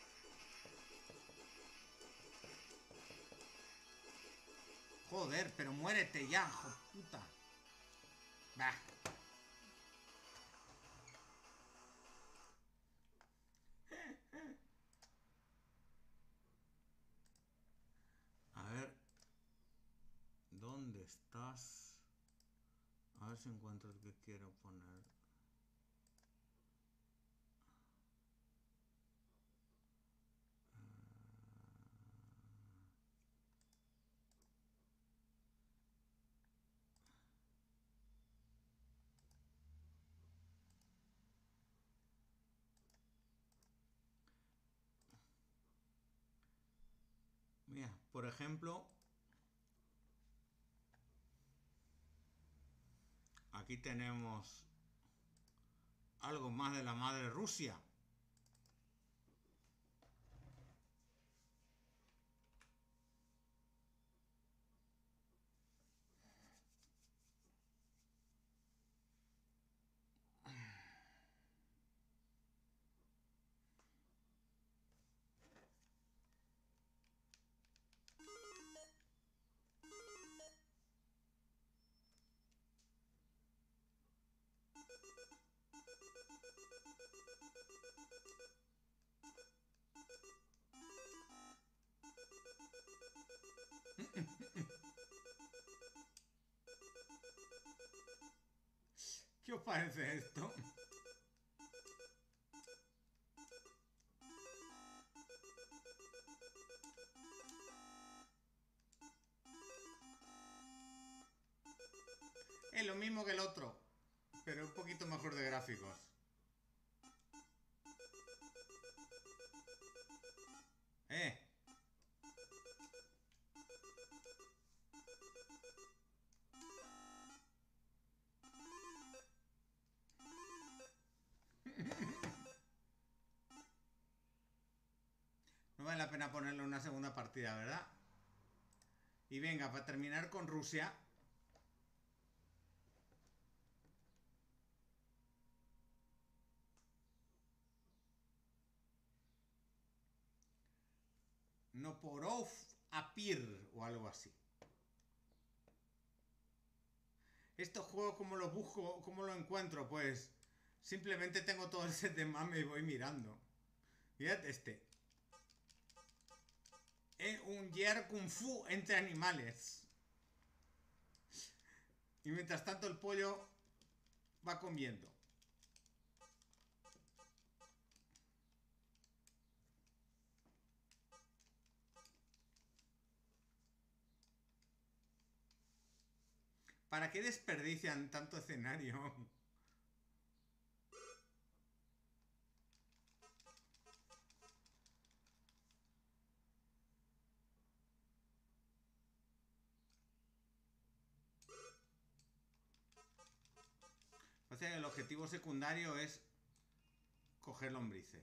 Joder, pero muérete ya, hijo puta. Bah. A ver. ¿Dónde estás? A ver si encuentro el que quiero poner. Mira, por ejemplo, aquí tenemos algo más de la madre Rusia. ¿Qué os parece esto? Es lo mismo que el otro, pero un poquito mejor de gráficos. ¿Eh? No vale la pena ponerle una segunda partida, ¿verdad? Y venga, para terminar con Rusia. Proporov Apir o algo así. Estos juegos, ¿cómo los busco? ¿Cómo los encuentro? Pues simplemente tengo todo el set de mame y voy mirando. Mirad este. Es un Year Kung Fu entre animales. Y mientras tanto el pollo va comiendo. ¿Para qué desperdician tanto escenario? O sea, el objetivo secundario es coger lombrices.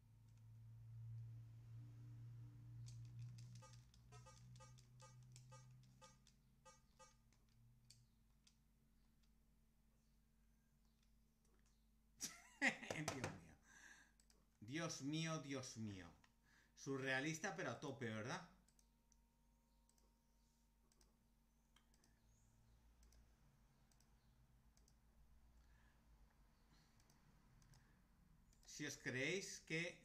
Dios mío. Dios mío, Dios mío. Surrealista pero a tope, ¿verdad? Si os creéis que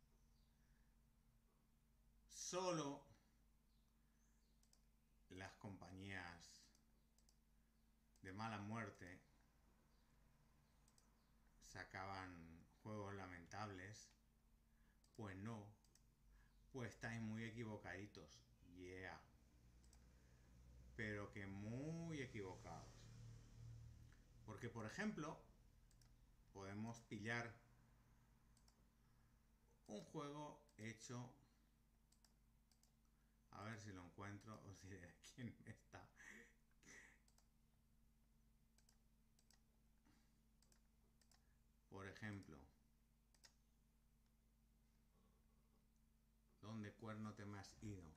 solo las compañías de mala muerte sacaban juegos lamentables, pues no, pues estáis muy equivocaditos, yeah, pero que muy equivocados. Porque, por ejemplo, podemos pillar un juego hecho, a ver si lo encuentro, os diré quién está. Por ejemplo, ¿dónde cuerno te me has ido?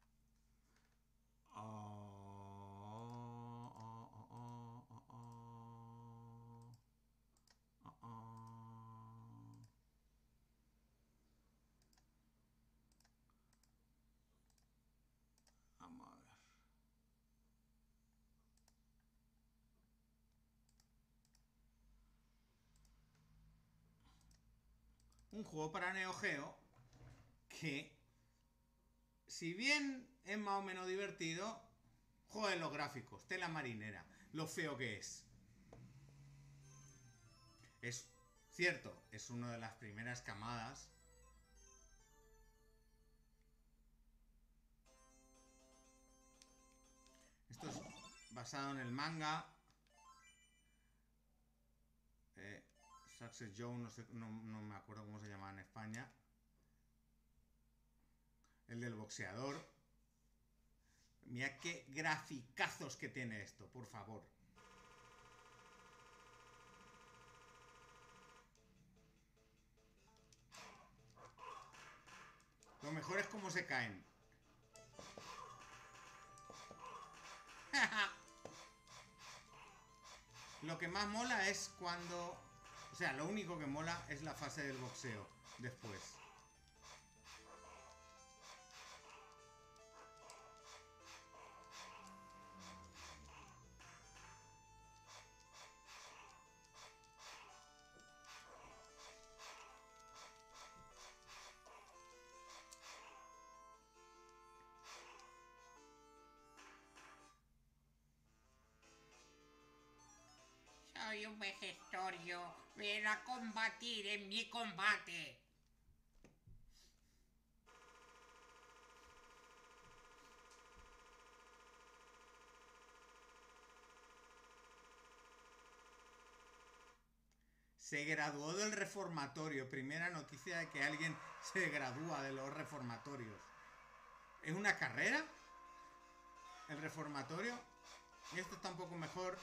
Vamos a ver. Un juego para Neo Geo que, si bien es más o menos divertido, joder, los gráficos, tela marinera, lo feo que es. Es cierto, es una de las primeras camadas. Esto es basado en el manga. Success Joe, no, sé, no me acuerdo cómo se llamaba en España. El del boxeador. Mira qué graficazos que tiene esto, por favor. Lo mejor es cómo se caen. Lo que más mola es cuando... O sea, lo único que mola es la fase del boxeo después. Soy un vejestorio. Ven a combatir en mi combate. Se graduó del reformatorio. Primera noticia de que alguien se gradúa de los reformatorios. ¿Es una carrera? ¿El reformatorio? Y esto está un poco mejor.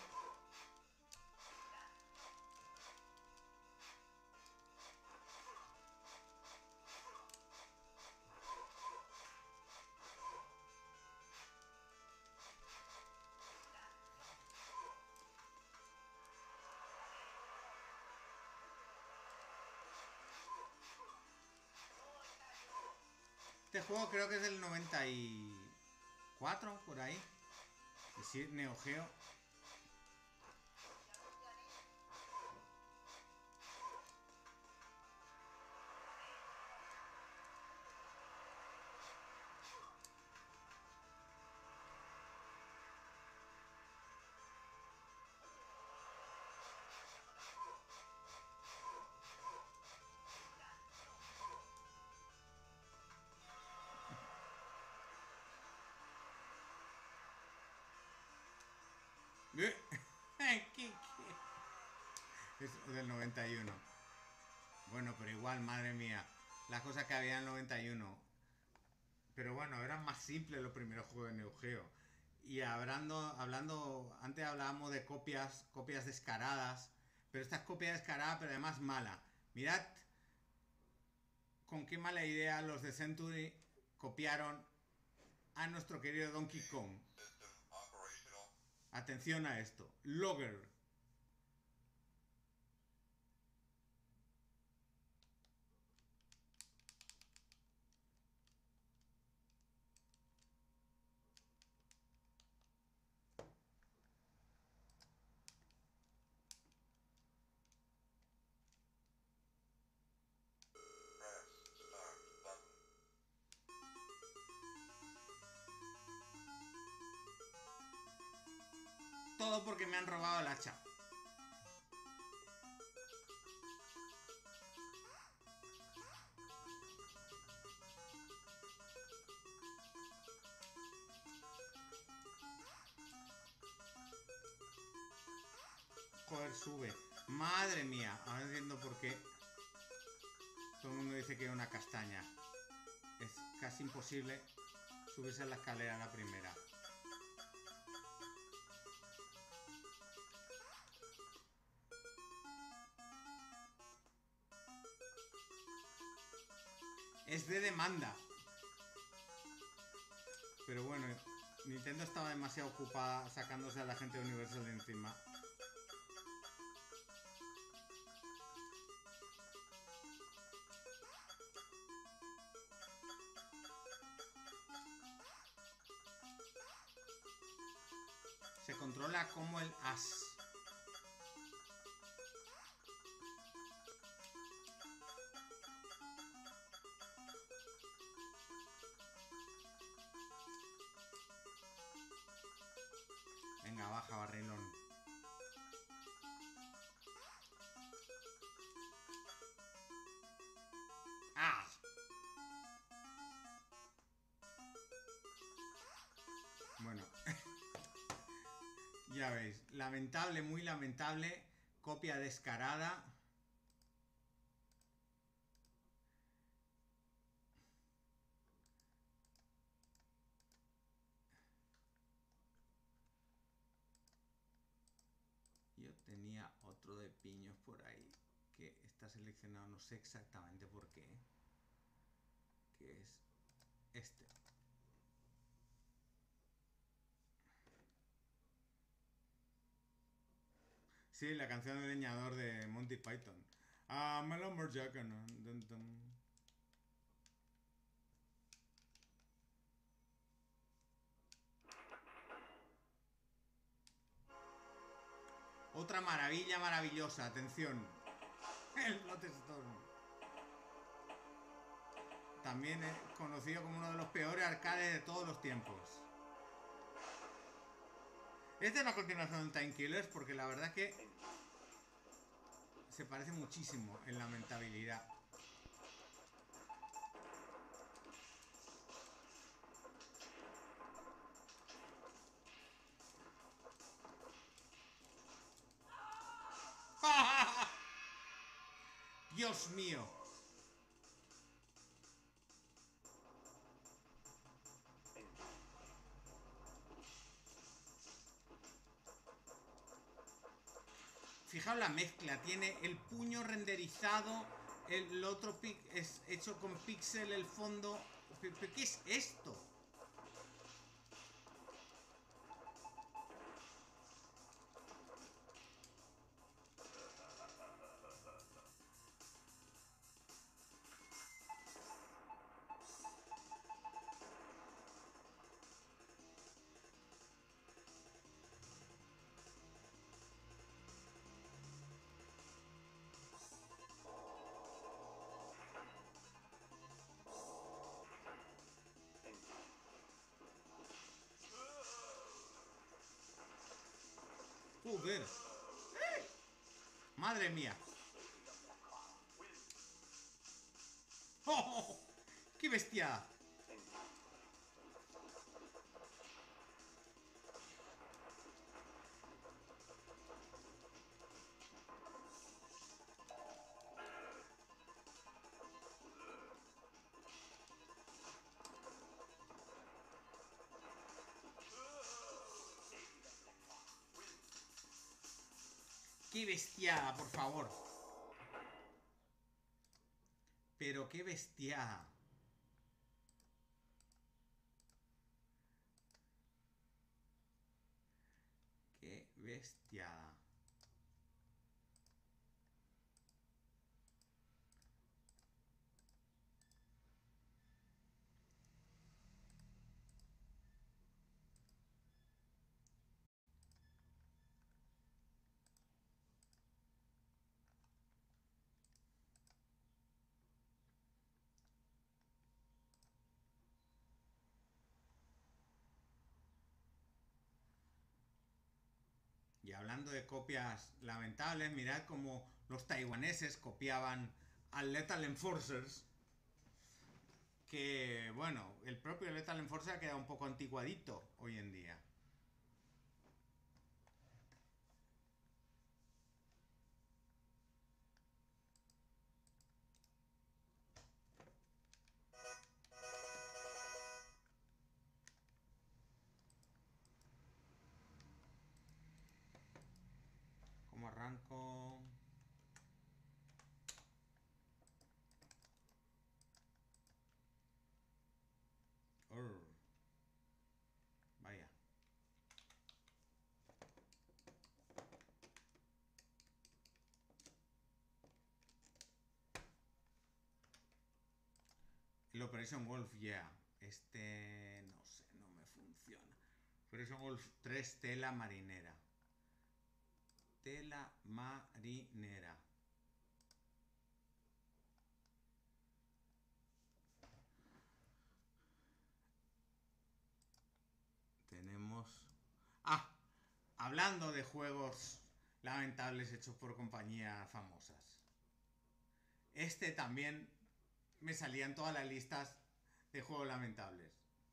Este juego creo que es del 94, por ahí. Es decir, Neo Geo. Es del 91. Bueno, pero igual, madre mía. Las cosas que había en el 91. Pero bueno, eran más simples los primeros juegos de Neo Geo. Y hablando, antes hablábamos de copias descaradas. Pero esta es copia descarada, pero además mala. Mirad con qué mala idea los de Century copiaron a nuestro querido Donkey Kong. Atención a esto. Logger. Todo porque me han robado el hacha. Joder, sube. Madre mía. Ahora entiendo por qué todo el mundo dice que es una castaña. Es casi imposible subirse a la escalera a la primera. Es de demanda. Pero bueno, Nintendo estaba demasiado ocupada sacándose a la gente de Universal de encima. Se controla como el as. Venga, baja, barrilón. ¡Ah! Bueno. Ya veis. Lamentable, muy lamentable. Copia descarada. Yo tenía otro de piños por ahí que está seleccionado, no sé exactamente por qué. Que es este. Sí, la canción del leñador de Monty Python. Ah, me lo Otra maravilla maravillosa, atención. El Bloodstone. También es conocido como uno de los peores arcades de todos los tiempos. Esta es la continuación de Time Killers porque la verdad es que se parece muchísimo en lamentabilidad. Dios mío. Fijaos la mezcla, tiene el puño renderizado, el otro es hecho con píxel, el fondo. ¿Qué es esto? Joder. Madre mía. ¡Oh! ¡Qué bestia! ¡Qué bestia, por favor! Pero qué bestia. Qué bestia. Y hablando de copias lamentables, mirad cómo los taiwaneses copiaban al Lethal Enforcers. Que, bueno, el propio Lethal Enforcer ha quedado un poco anticuadito hoy en día. ¿Cómo arranco? Urr. Vaya. El Operation Wolf, yeah. Este, no sé, no me funciona. Operation Wolf 3, tela marinera. Tela marinera. Tenemos... Ah, hablando de juegos lamentables hechos por compañías famosas. Este también me salía en todas las listas de juegos lamentables.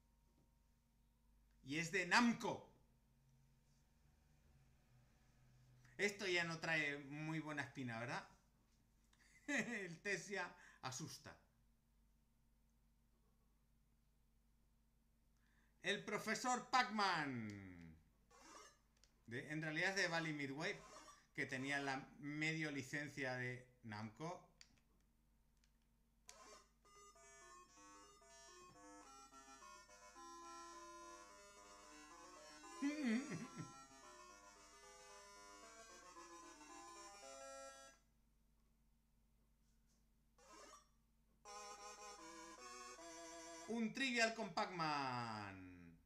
Y es de Namco. Esto ya no trae muy buena espina, ¿verdad? El Tesia asusta. El profesor Pac-Man. En realidad es de Bally Midway, que tenía la medio licencia de Namco. Un trivial con Pac-Man.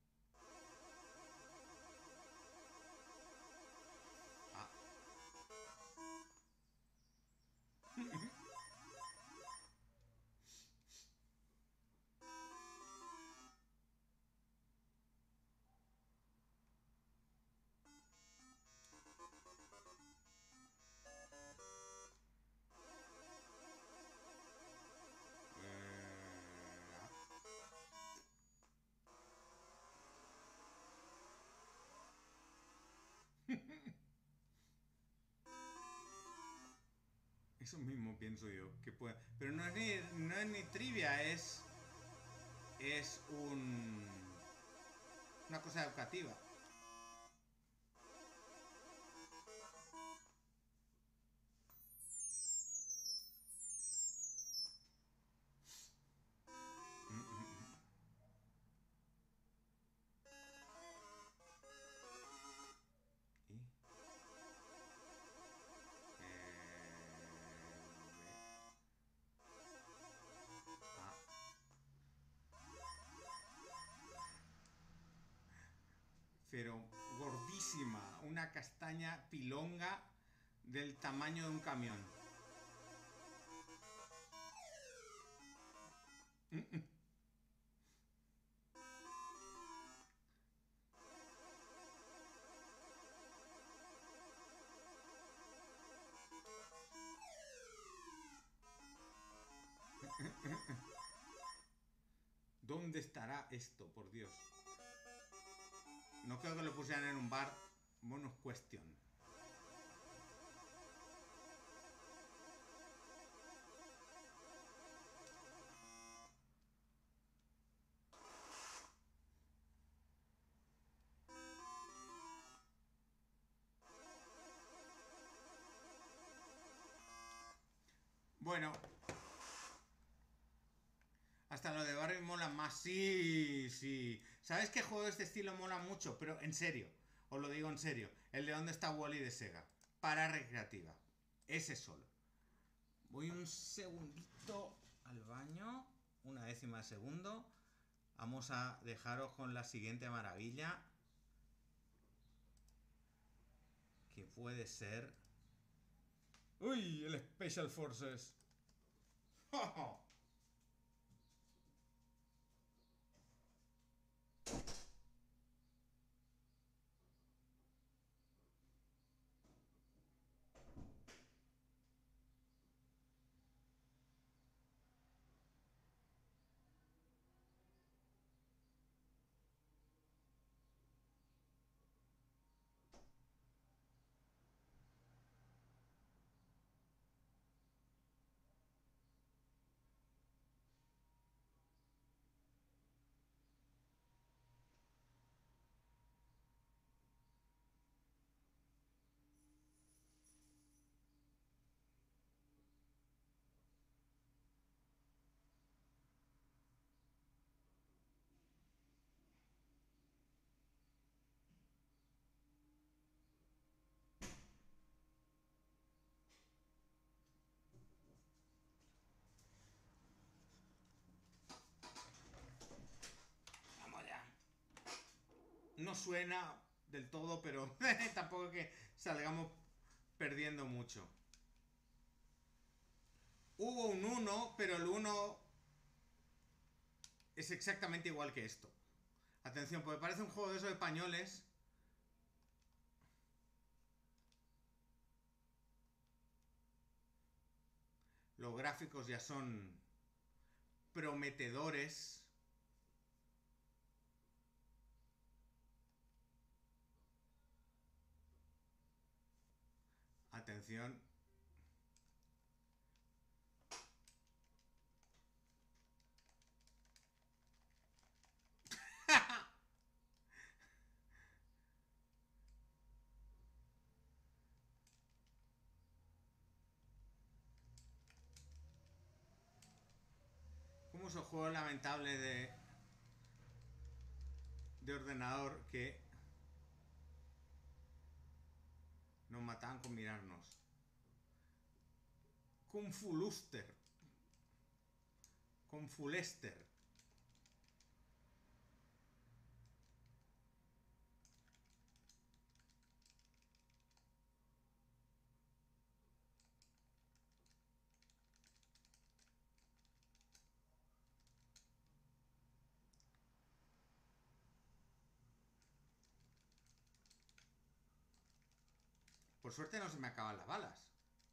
Ah. Eso mismo pienso yo. Que puede... Pero no es ni trivia, es una cosa educativa. Y, ah. Pero gordísima, una castaña pilonga del tamaño de un camión. ¿Dónde estará esto, por Dios? No creo que lo pusieran en un bar. Bonus question. Bueno. Hasta lo de Barbie mola más. Sí, sí. ¿Sabes qué juego de este estilo mola mucho? Pero en serio. Os lo digo en serio. El de ¿Dónde está Wally de Sega? Para recreativa. Ese solo. Voy un segundito al baño. Una décima de segundo. Vamos a dejaros con la siguiente maravilla. Que puede ser... ¡Uy! El Special Forces. ¡Oh! No suena del todo, pero tampoco es que salgamos perdiendo mucho. Hubo un 1, pero el 1 es exactamente igual que esto. Atención, porque parece un juego de esos españoles. Los gráficos ya son prometedores. Atención. Como esos juegos lamentables de ordenador que nos mataban con mirarnos. Kung Fu Luster. Kung Fu Lester. Por suerte no se me acaban las balas.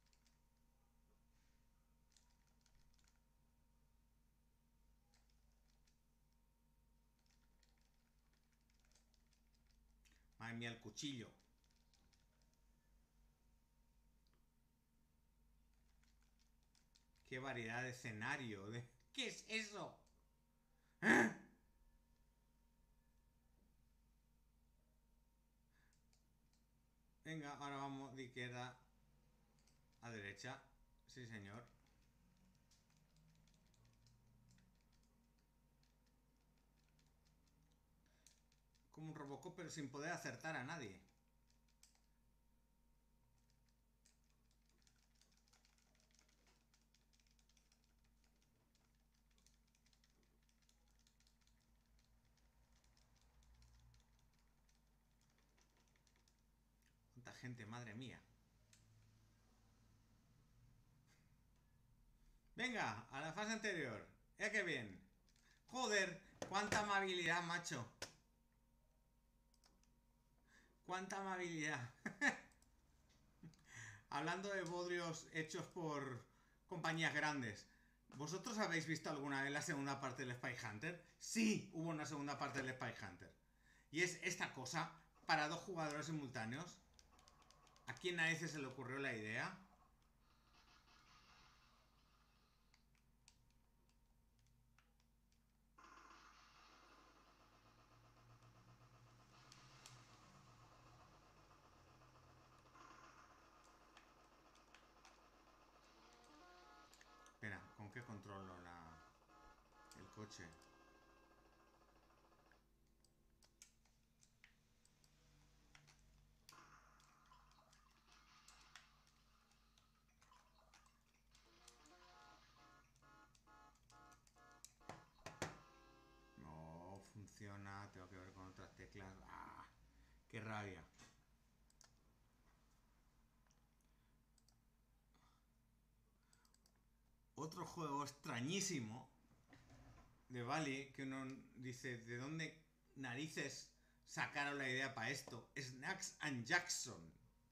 Madre mía, el cuchillo. Qué variedad de escenario. ¿Qué es eso? ¿Eh? Venga, ahora vamos de izquierda a derecha. Sí, señor. Como un Robocop, pero sin poder acertar a nadie. Cuánta gente, madre mía. Venga, a la fase anterior. Ya que bien. Joder, cuánta amabilidad, macho. Cuánta amabilidad. Hablando de bodrios hechos por compañías grandes. ¿Vosotros habéis visto alguna vez la segunda parte del Spy Hunter? Sí, hubo una segunda parte del Spy Hunter. Y es esta cosa para dos jugadores simultáneos. ¿A quién a ese se le ocurrió la idea? Espera, ¿con qué controlo el coche? No funciona, tengo que ver con otras teclas. ¡Ah! ¡Qué rabia! Otro juego extrañísimo de Bali que uno dice, ¿de dónde narices sacaron la idea para esto? Snacks and Jackson.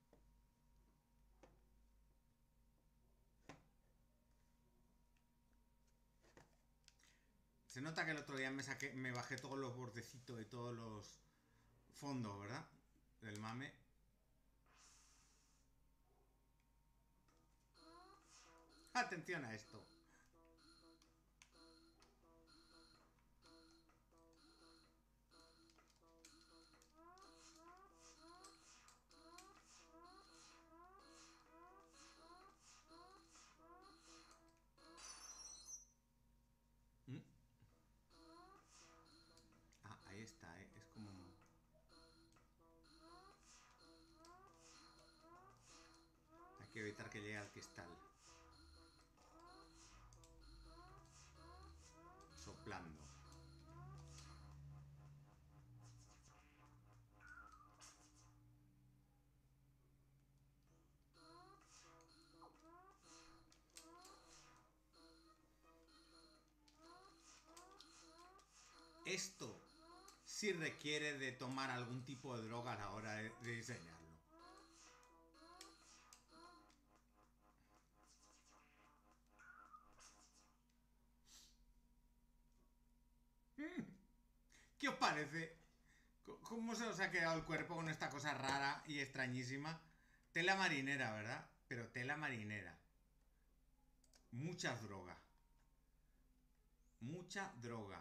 Se nota que el otro día me bajé todos los bordecitos y todos los fondos, ¿verdad? Del mame. Atención a esto. ¿Mm? Ah, ahí está, ¿eh? Es como... Hay que evitar que llegue al cristal. Soplando. Esto sí requiere de tomar algún tipo de droga a la hora de diseñarlo. ¿Qué os parece? ¿Cómo se os ha quedado el cuerpo con esta cosa rara y extrañísima? Tela marinera, ¿verdad? Pero tela marinera. Mucha droga. Mucha droga.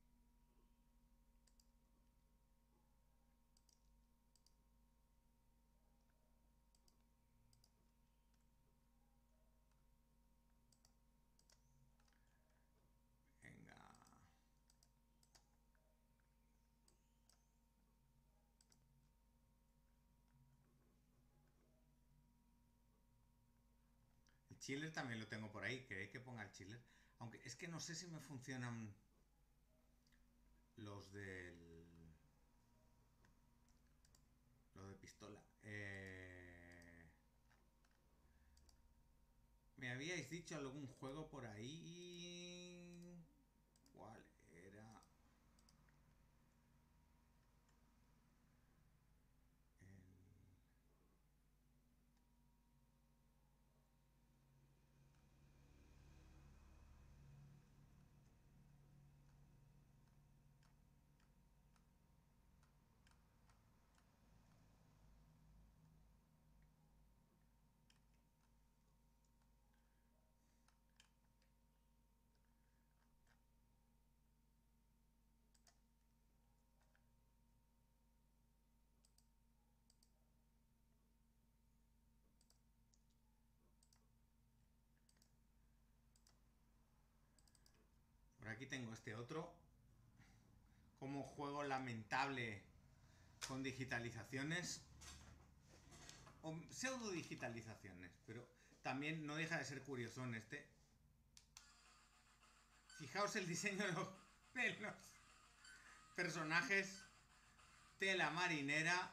Venga. El chiller también lo tengo por ahí. ¿Queréis que ponga el chiller? Aunque es que no sé si me funcionan los del... Los de pistola. Me habíais dicho algún juego por ahí. ¿Cuál era? Por aquí tengo este otro. Como juego lamentable con digitalizaciones. O pseudo digitalizaciones. Pero también no deja de ser curiosón este. Fijaos el diseño de los personajes. Tela marinera.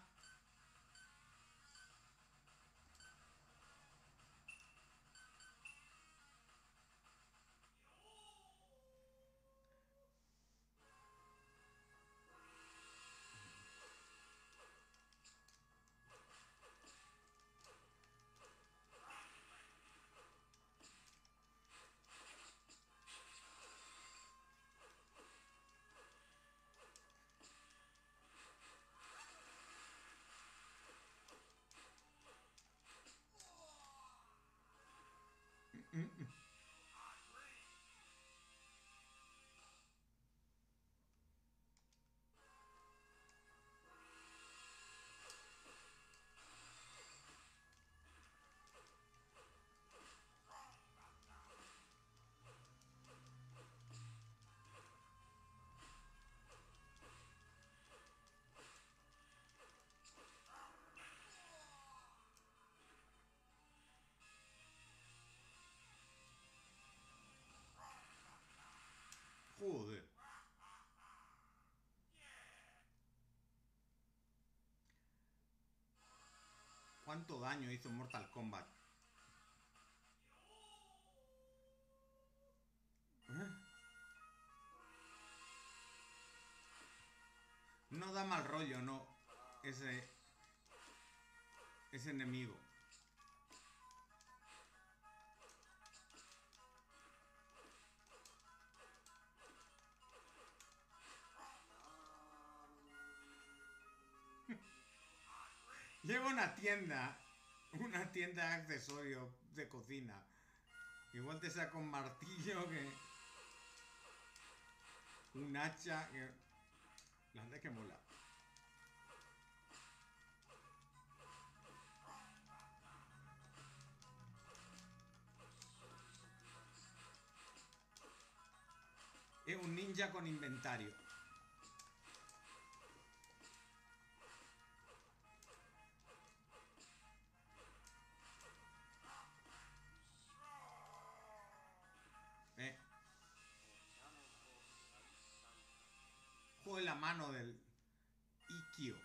¿Cuánto daño hizo Mortal Kombat? ¿Eh? No da mal rollo, no. Ese enemigo. Lleva una tienda de accesorios de cocina. Igual te saca un martillo que... Un hacha que... La verdad es que mola. Es un ninja con inventario. Juego en la mano del Ikkyo.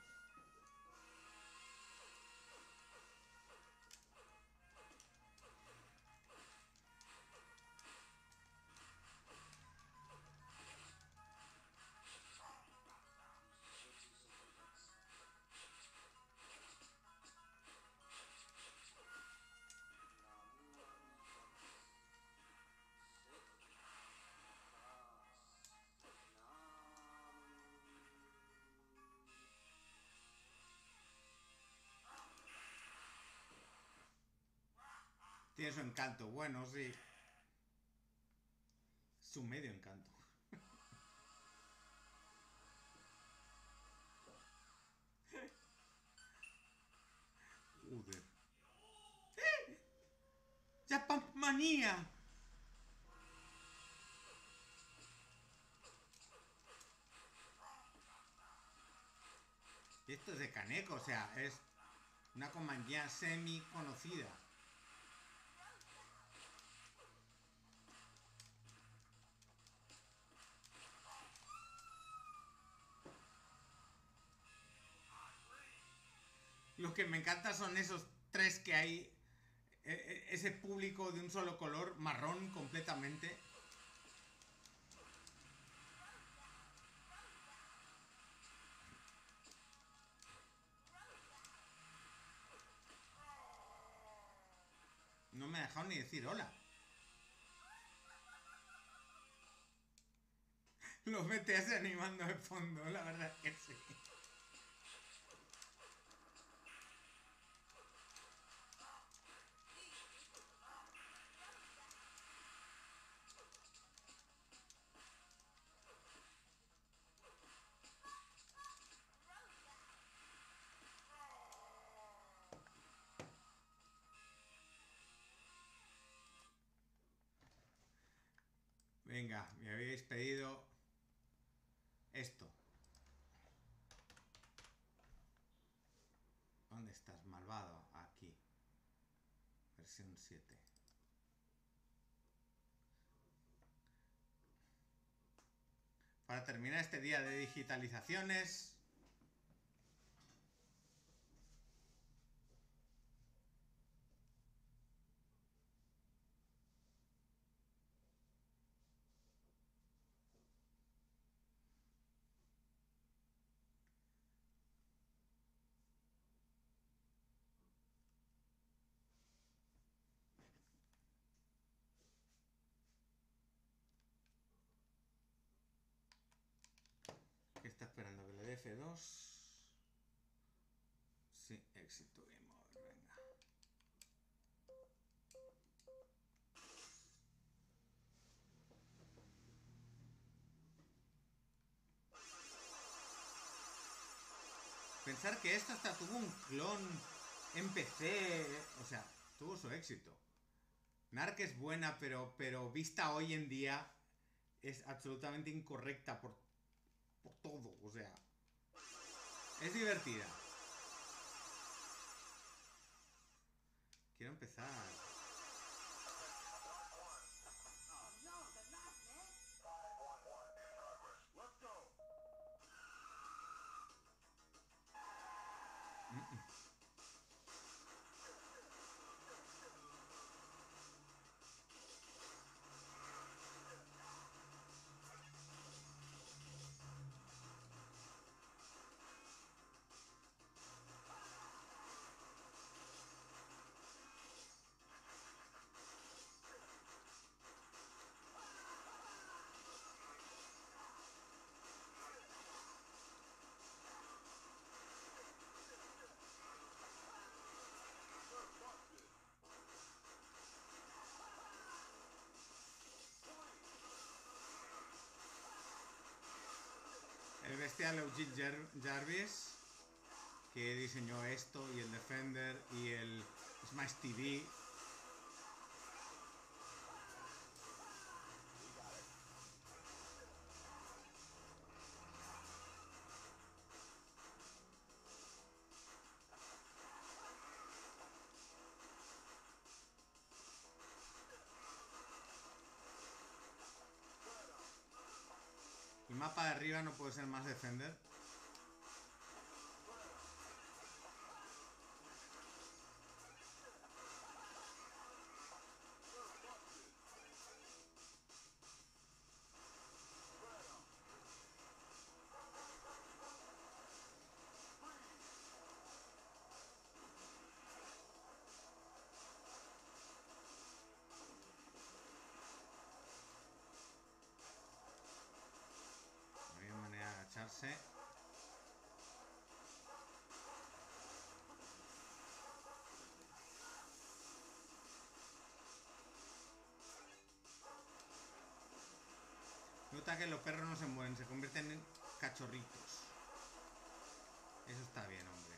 Tiene su encanto, bueno, sí. Su medio encanto. Joder. ¡Japan manía! Esto es de Kaneko, o sea, es una compañía semi conocida. Lo que me encanta son esos tres que hay. Ese público de un solo color, marrón completamente. No me ha dejado ni decir hola. Los BTS animando de fondo, la verdad es que sí. Venga, me habéis pedido esto. ¿Dónde estás, malvado? Aquí. Versión 7. Para terminar este día de digitalizaciones... ¿Qué está esperando? ¿Que le dé F2? Sí, éxito, game over, venga. Pensar que esto hasta tuvo un clon en PC, o sea, tuvo su éxito. Narc es buena, pero vista hoy en día es absolutamente incorrecta por todo, o sea, es divertida. Quiero empezar. especial a Eugene Jarvis, que diseñó esto y el Defender y el Smash TV. El mapa de arriba no puede ser más Defender. No hay manera de agacharse. Nota que los perros no se mueven, se convierten en cachorritos. Eso está bien, hombre.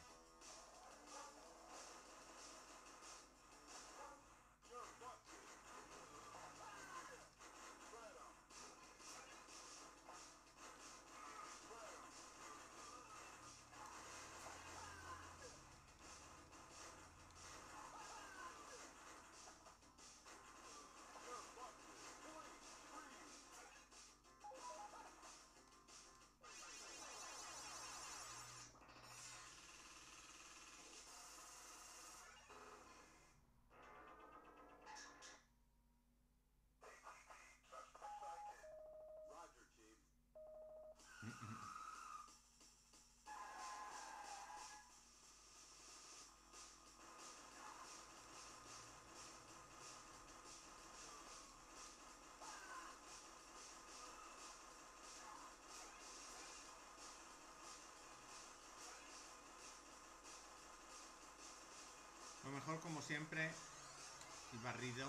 Lo mejor, como siempre, el barrido.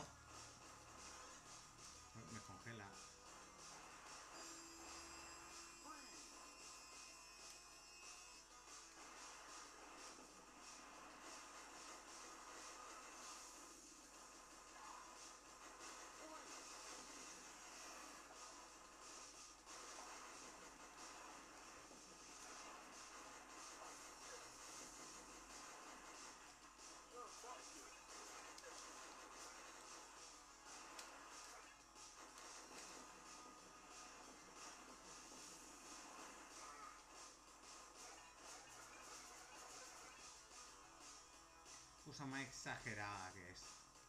Me congela. Cosa más exagerada que es.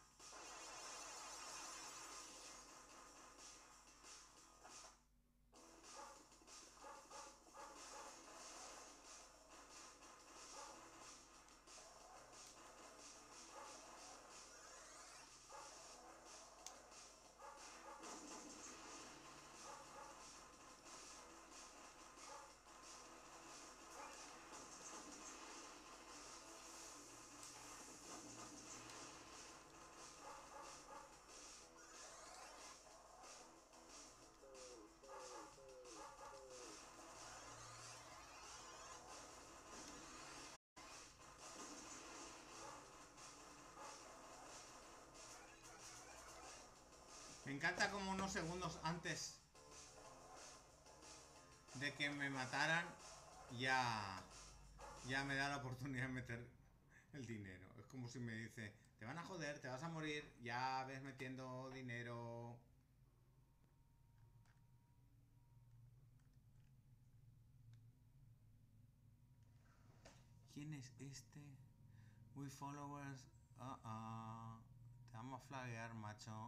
Me encanta como unos segundos antes de que me mataran ya me da la oportunidad de meter el dinero. Es como si me dice, te van a joder, te vas a morir, ya ves metiendo dinero. ¿Quién es este? We followers. Te vamos a flaguear, macho.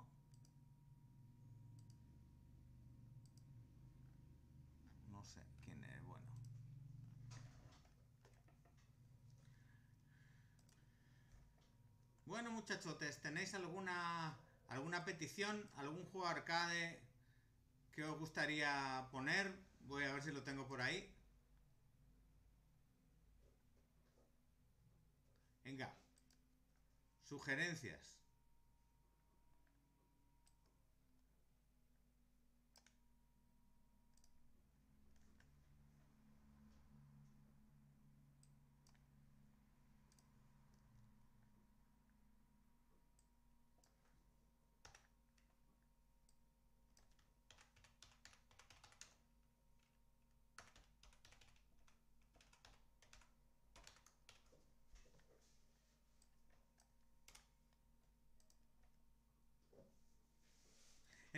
No sé quién es, bueno. Bueno, muchachotes, ¿tenéis alguna petición, algún juego arcade que os gustaría poner? Voy a ver si lo tengo por ahí. Venga, sugerencias.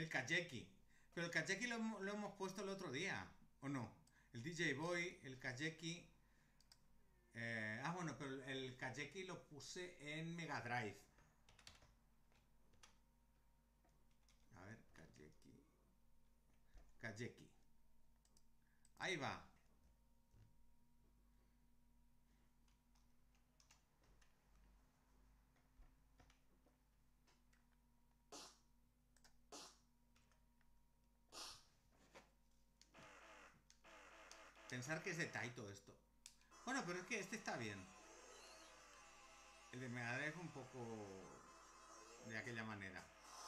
El Kajeki. Pero el Kajeki lo hemos puesto el otro día, ¿o no? El DJ Boy, el Kajeki. Bueno, pero el Kajeki lo puse en Mega Drive. A ver, Kajeki. Kajeki. Ahí va. Pensar que es de Taito esto. Bueno, pero es que este está bien. El de Mega Drive un poco de aquella manera.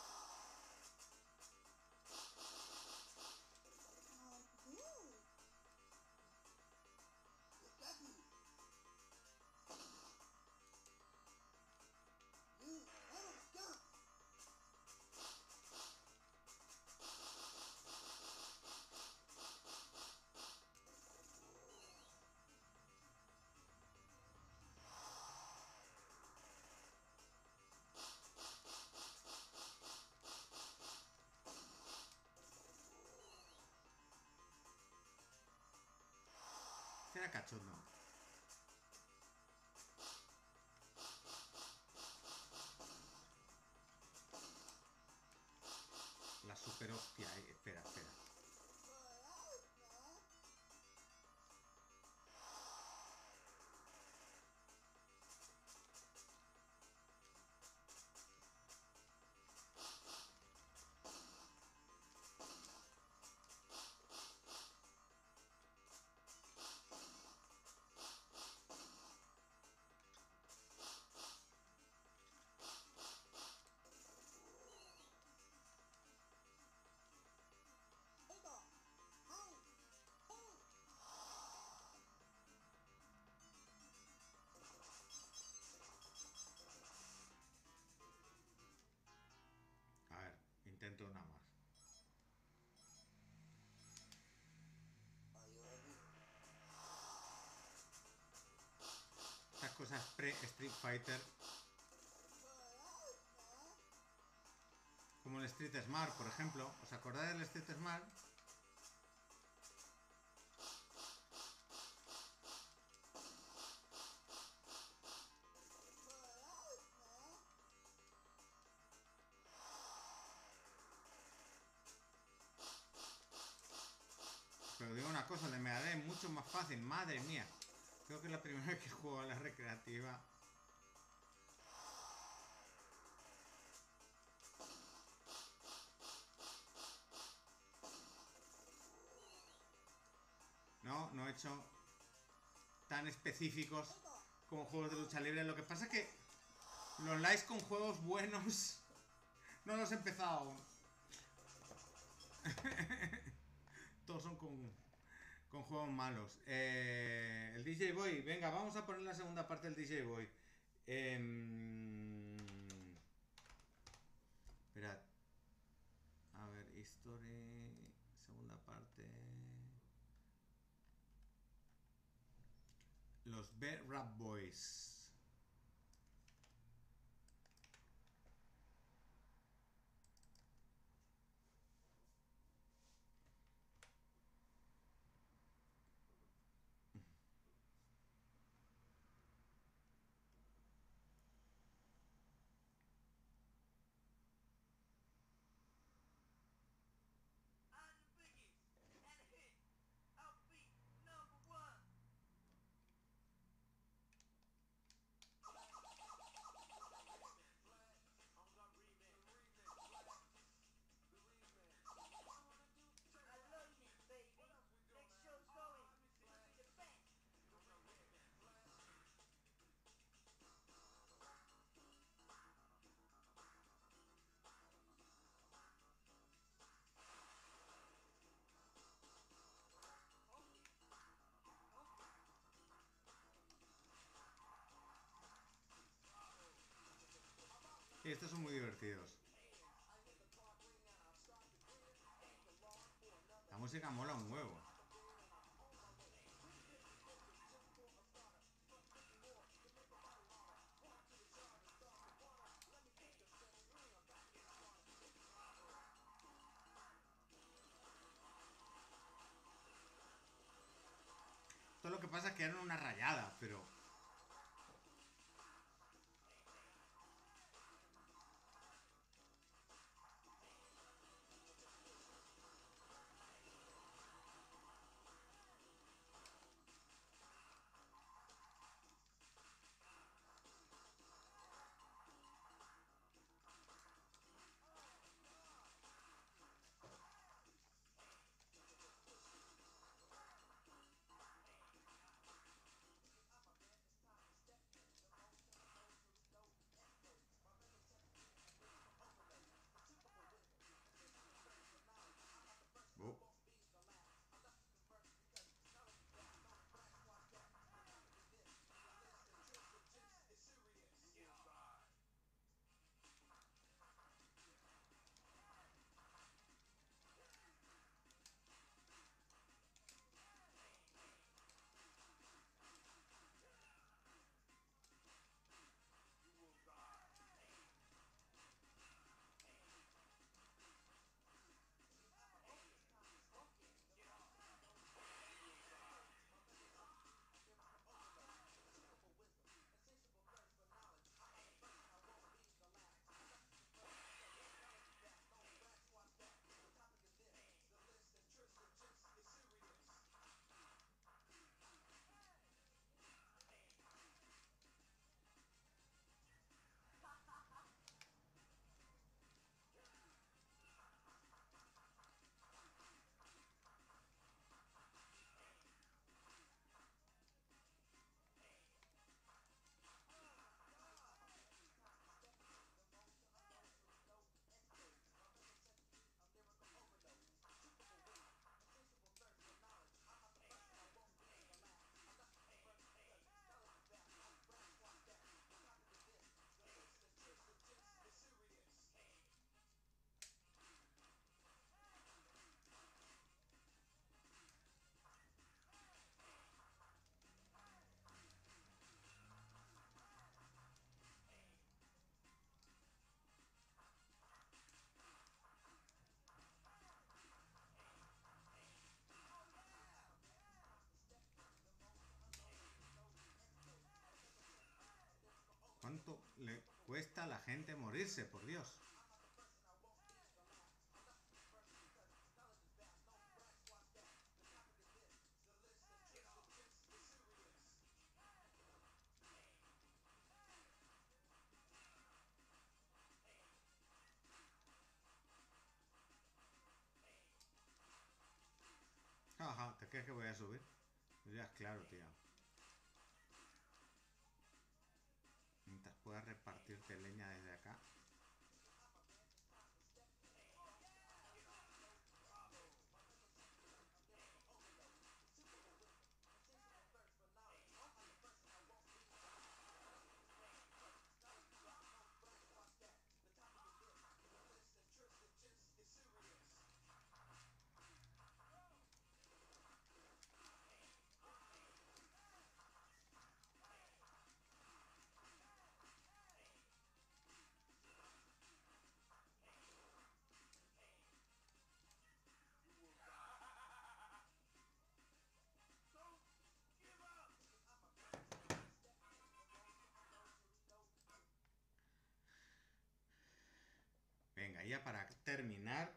Era cachondo. La super hostia. Espera. A ver, intento una más. Estas cosas pre-Street Fighter. Como el Street Smart, por ejemplo. ¿Os acordáis del Street Smart? Pero digo una cosa, el de Mega Drive es mucho más fácil, madre mía. Creo que es la primera vez que juego a la recreativa. No he hecho tan específicos como juegos de lucha libre. Lo que pasa es que los likes con juegos buenos no los he empezado aún. Todos son con juegos malos. El DJ Boy, venga, vamos a poner la segunda parte del DJ Boy. Esperad. A ver, History. Segunda parte. Los B-Rap Boys. Sí, estos son muy divertidos. La música mola un huevo. que pasa es que eran una rayada, pero... Oh. ¿Cuánto le cuesta a la gente morirse, por Dios? Ajá, ¿te crees que voy a subir? Ya es claro, tío. Mientras puedas repartirte leña desde acá. Venga, ya para terminar,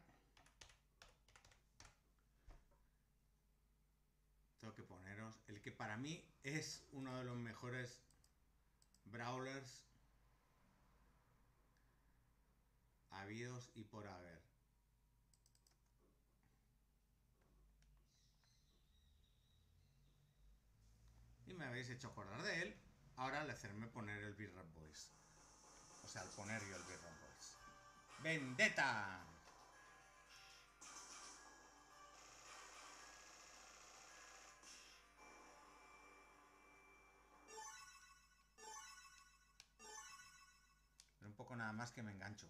tengo que poneros el que para mí es uno de los mejores brawlers habidos y por haber. Y me habéis hecho acordar de él. Ahora al hacerme poner el B-Rap Boys. O sea, al poner yo el B-Rap Boys. ¡Vendetta! Un poco nada más que me engancho.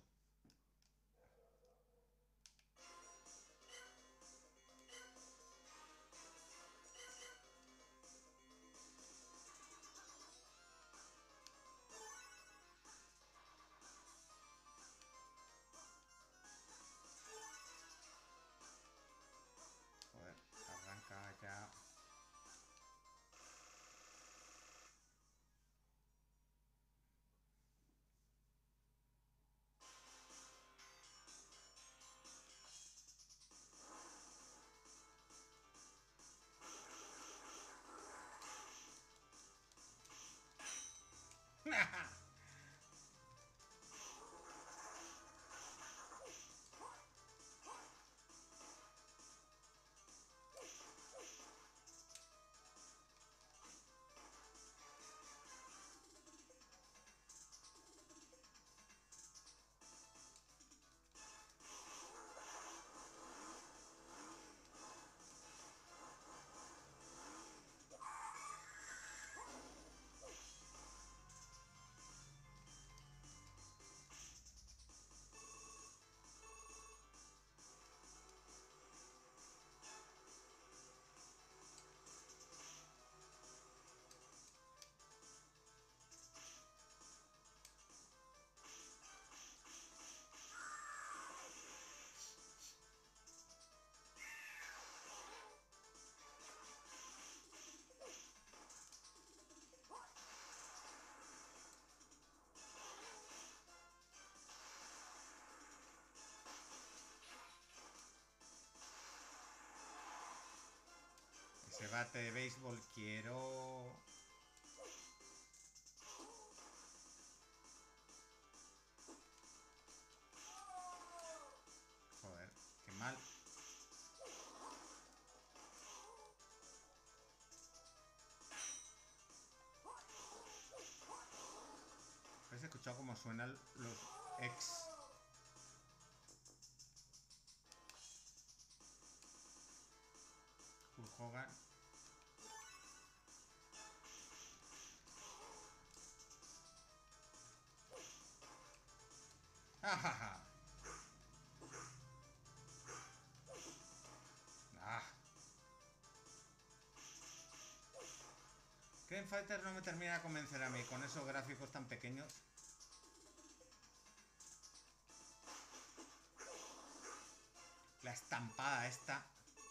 Joder, arranca ya. bate de béisbol quiero. Joder, qué mal. ¿Habéis escuchado cómo suenan los ex? Hulk Hogan. ¡Ajaja! ¡Ah! Crane Fighter no me termina de convencer a mí con esos gráficos tan pequeños. La estampada esta.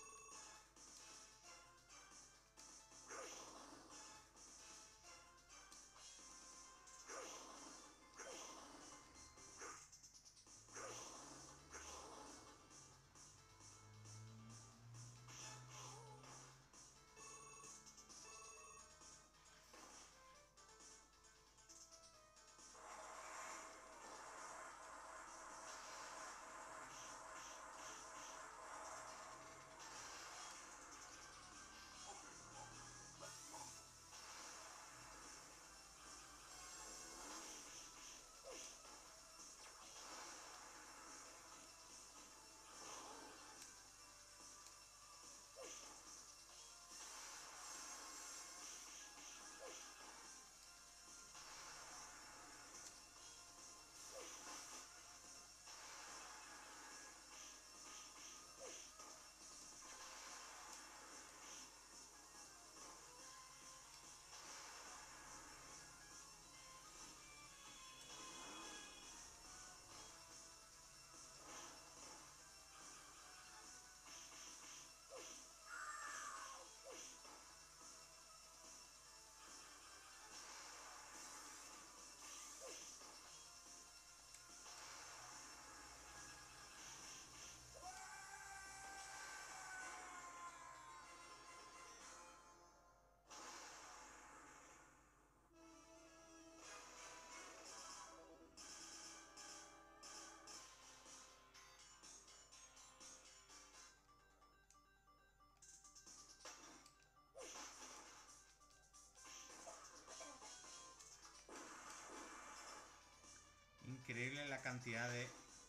Increíble la cantidad de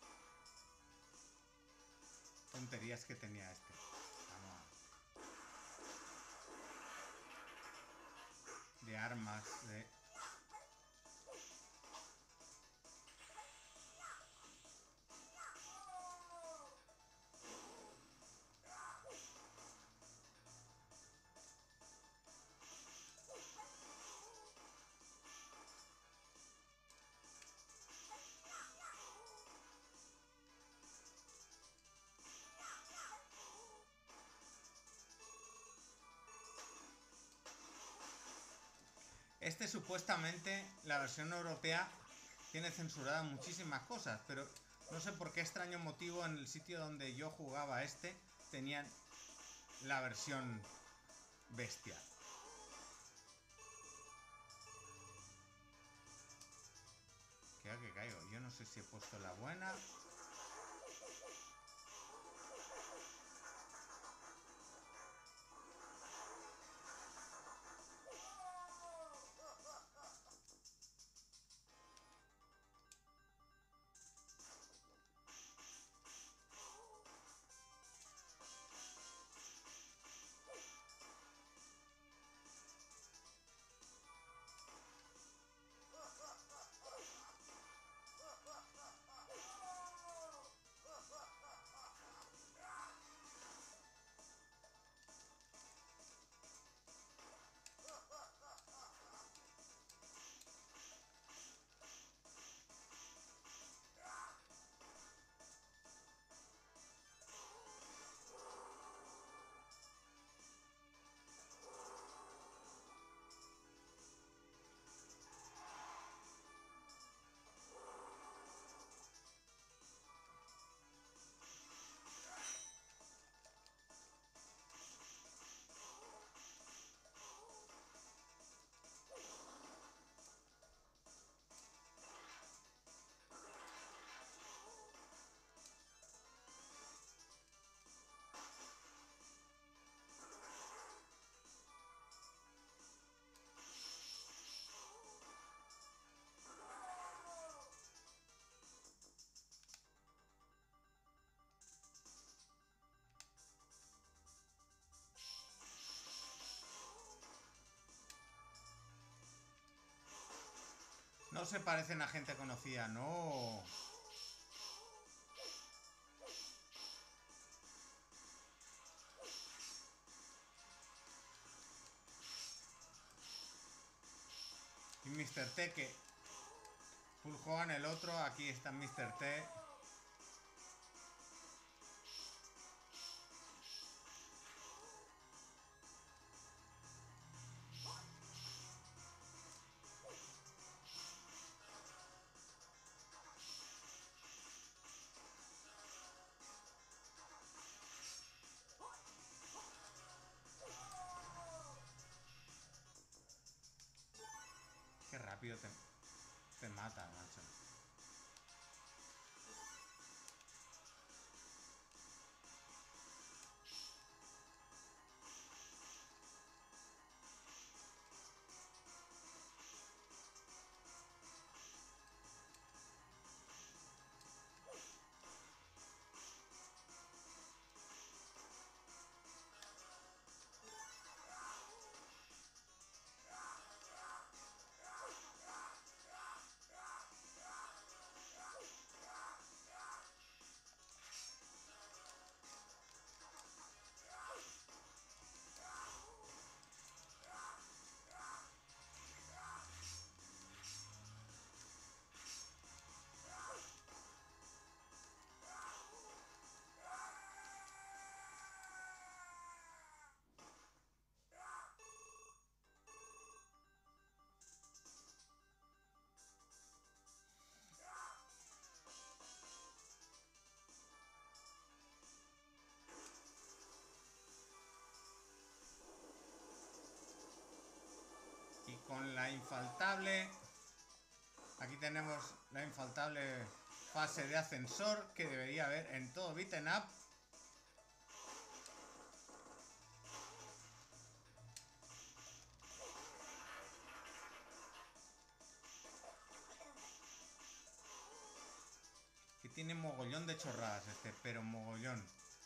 tonterías que tenía este. Vamos. De armas, de... Este supuestamente, la versión europea, tiene censuradas muchísimas cosas, pero no sé por qué extraño motivo en el sitio donde yo jugaba este, tenían la versión bestia. Creo que caigo. Yo no sé si he puesto la buena. todos se parecen a gente conocida, no. Y Mr. T que Full Hogan el otro, aquí está Mr. T. Qué rápido te mata, macho. Y con la infaltable, aquí tenemos la infaltable fase de ascensor que debería haber en todo beaten up. Que tiene mogollón de chorradas este, pero mogollón.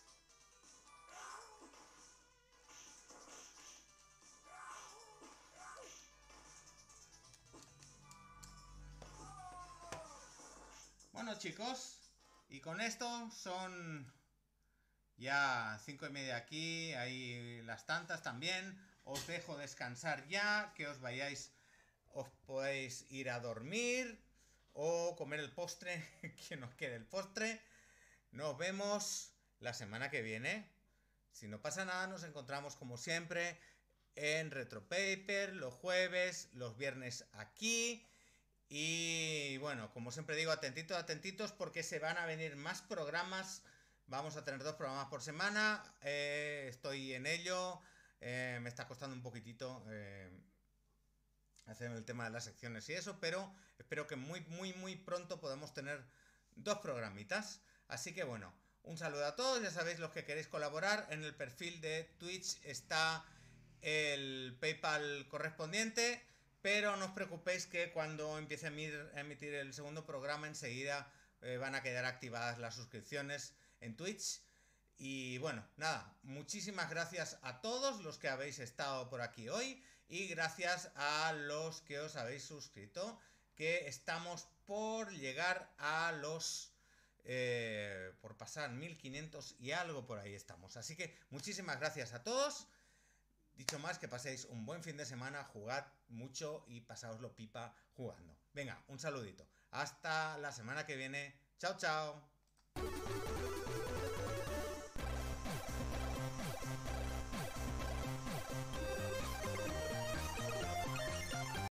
Bueno, chicos, y con esto son ya 5:30 aquí, ahí las tantas también. Os dejo descansar ya, que os vayáis, os podéis ir a dormir o comer el postre, que nos quede el postre. Nos vemos la semana que viene. Si no pasa nada, nos encontramos como siempre en Retropaper, los jueves, los viernes aquí. Y bueno, como siempre digo, atentitos, atentitos, porque se van a venir más programas. Vamos a tener 2 programas por semana. Estoy en ello. Me está costando un poquitito hacer el tema de las secciones y eso, pero espero que muy pronto podamos tener 2 programitas. Así que bueno, un saludo a todos. Ya sabéis, los que queréis colaborar, en el perfil de Twitch está el PayPal correspondiente. Pero no os preocupéis que cuando empiece a emitir el segundo programa enseguida van a quedar activadas las suscripciones en Twitch. Y bueno, nada, muchísimas gracias a todos los que habéis estado por aquí hoy y gracias a los que os habéis suscrito, que estamos por llegar a los... por pasar 1500 y algo por ahí estamos. Así que muchísimas gracias a todos. Dicho más, que paséis un buen fin de semana, jugad mucho y pasaoslo pipa jugando. Venga, un saludito. Hasta la semana que viene. Chao, chao.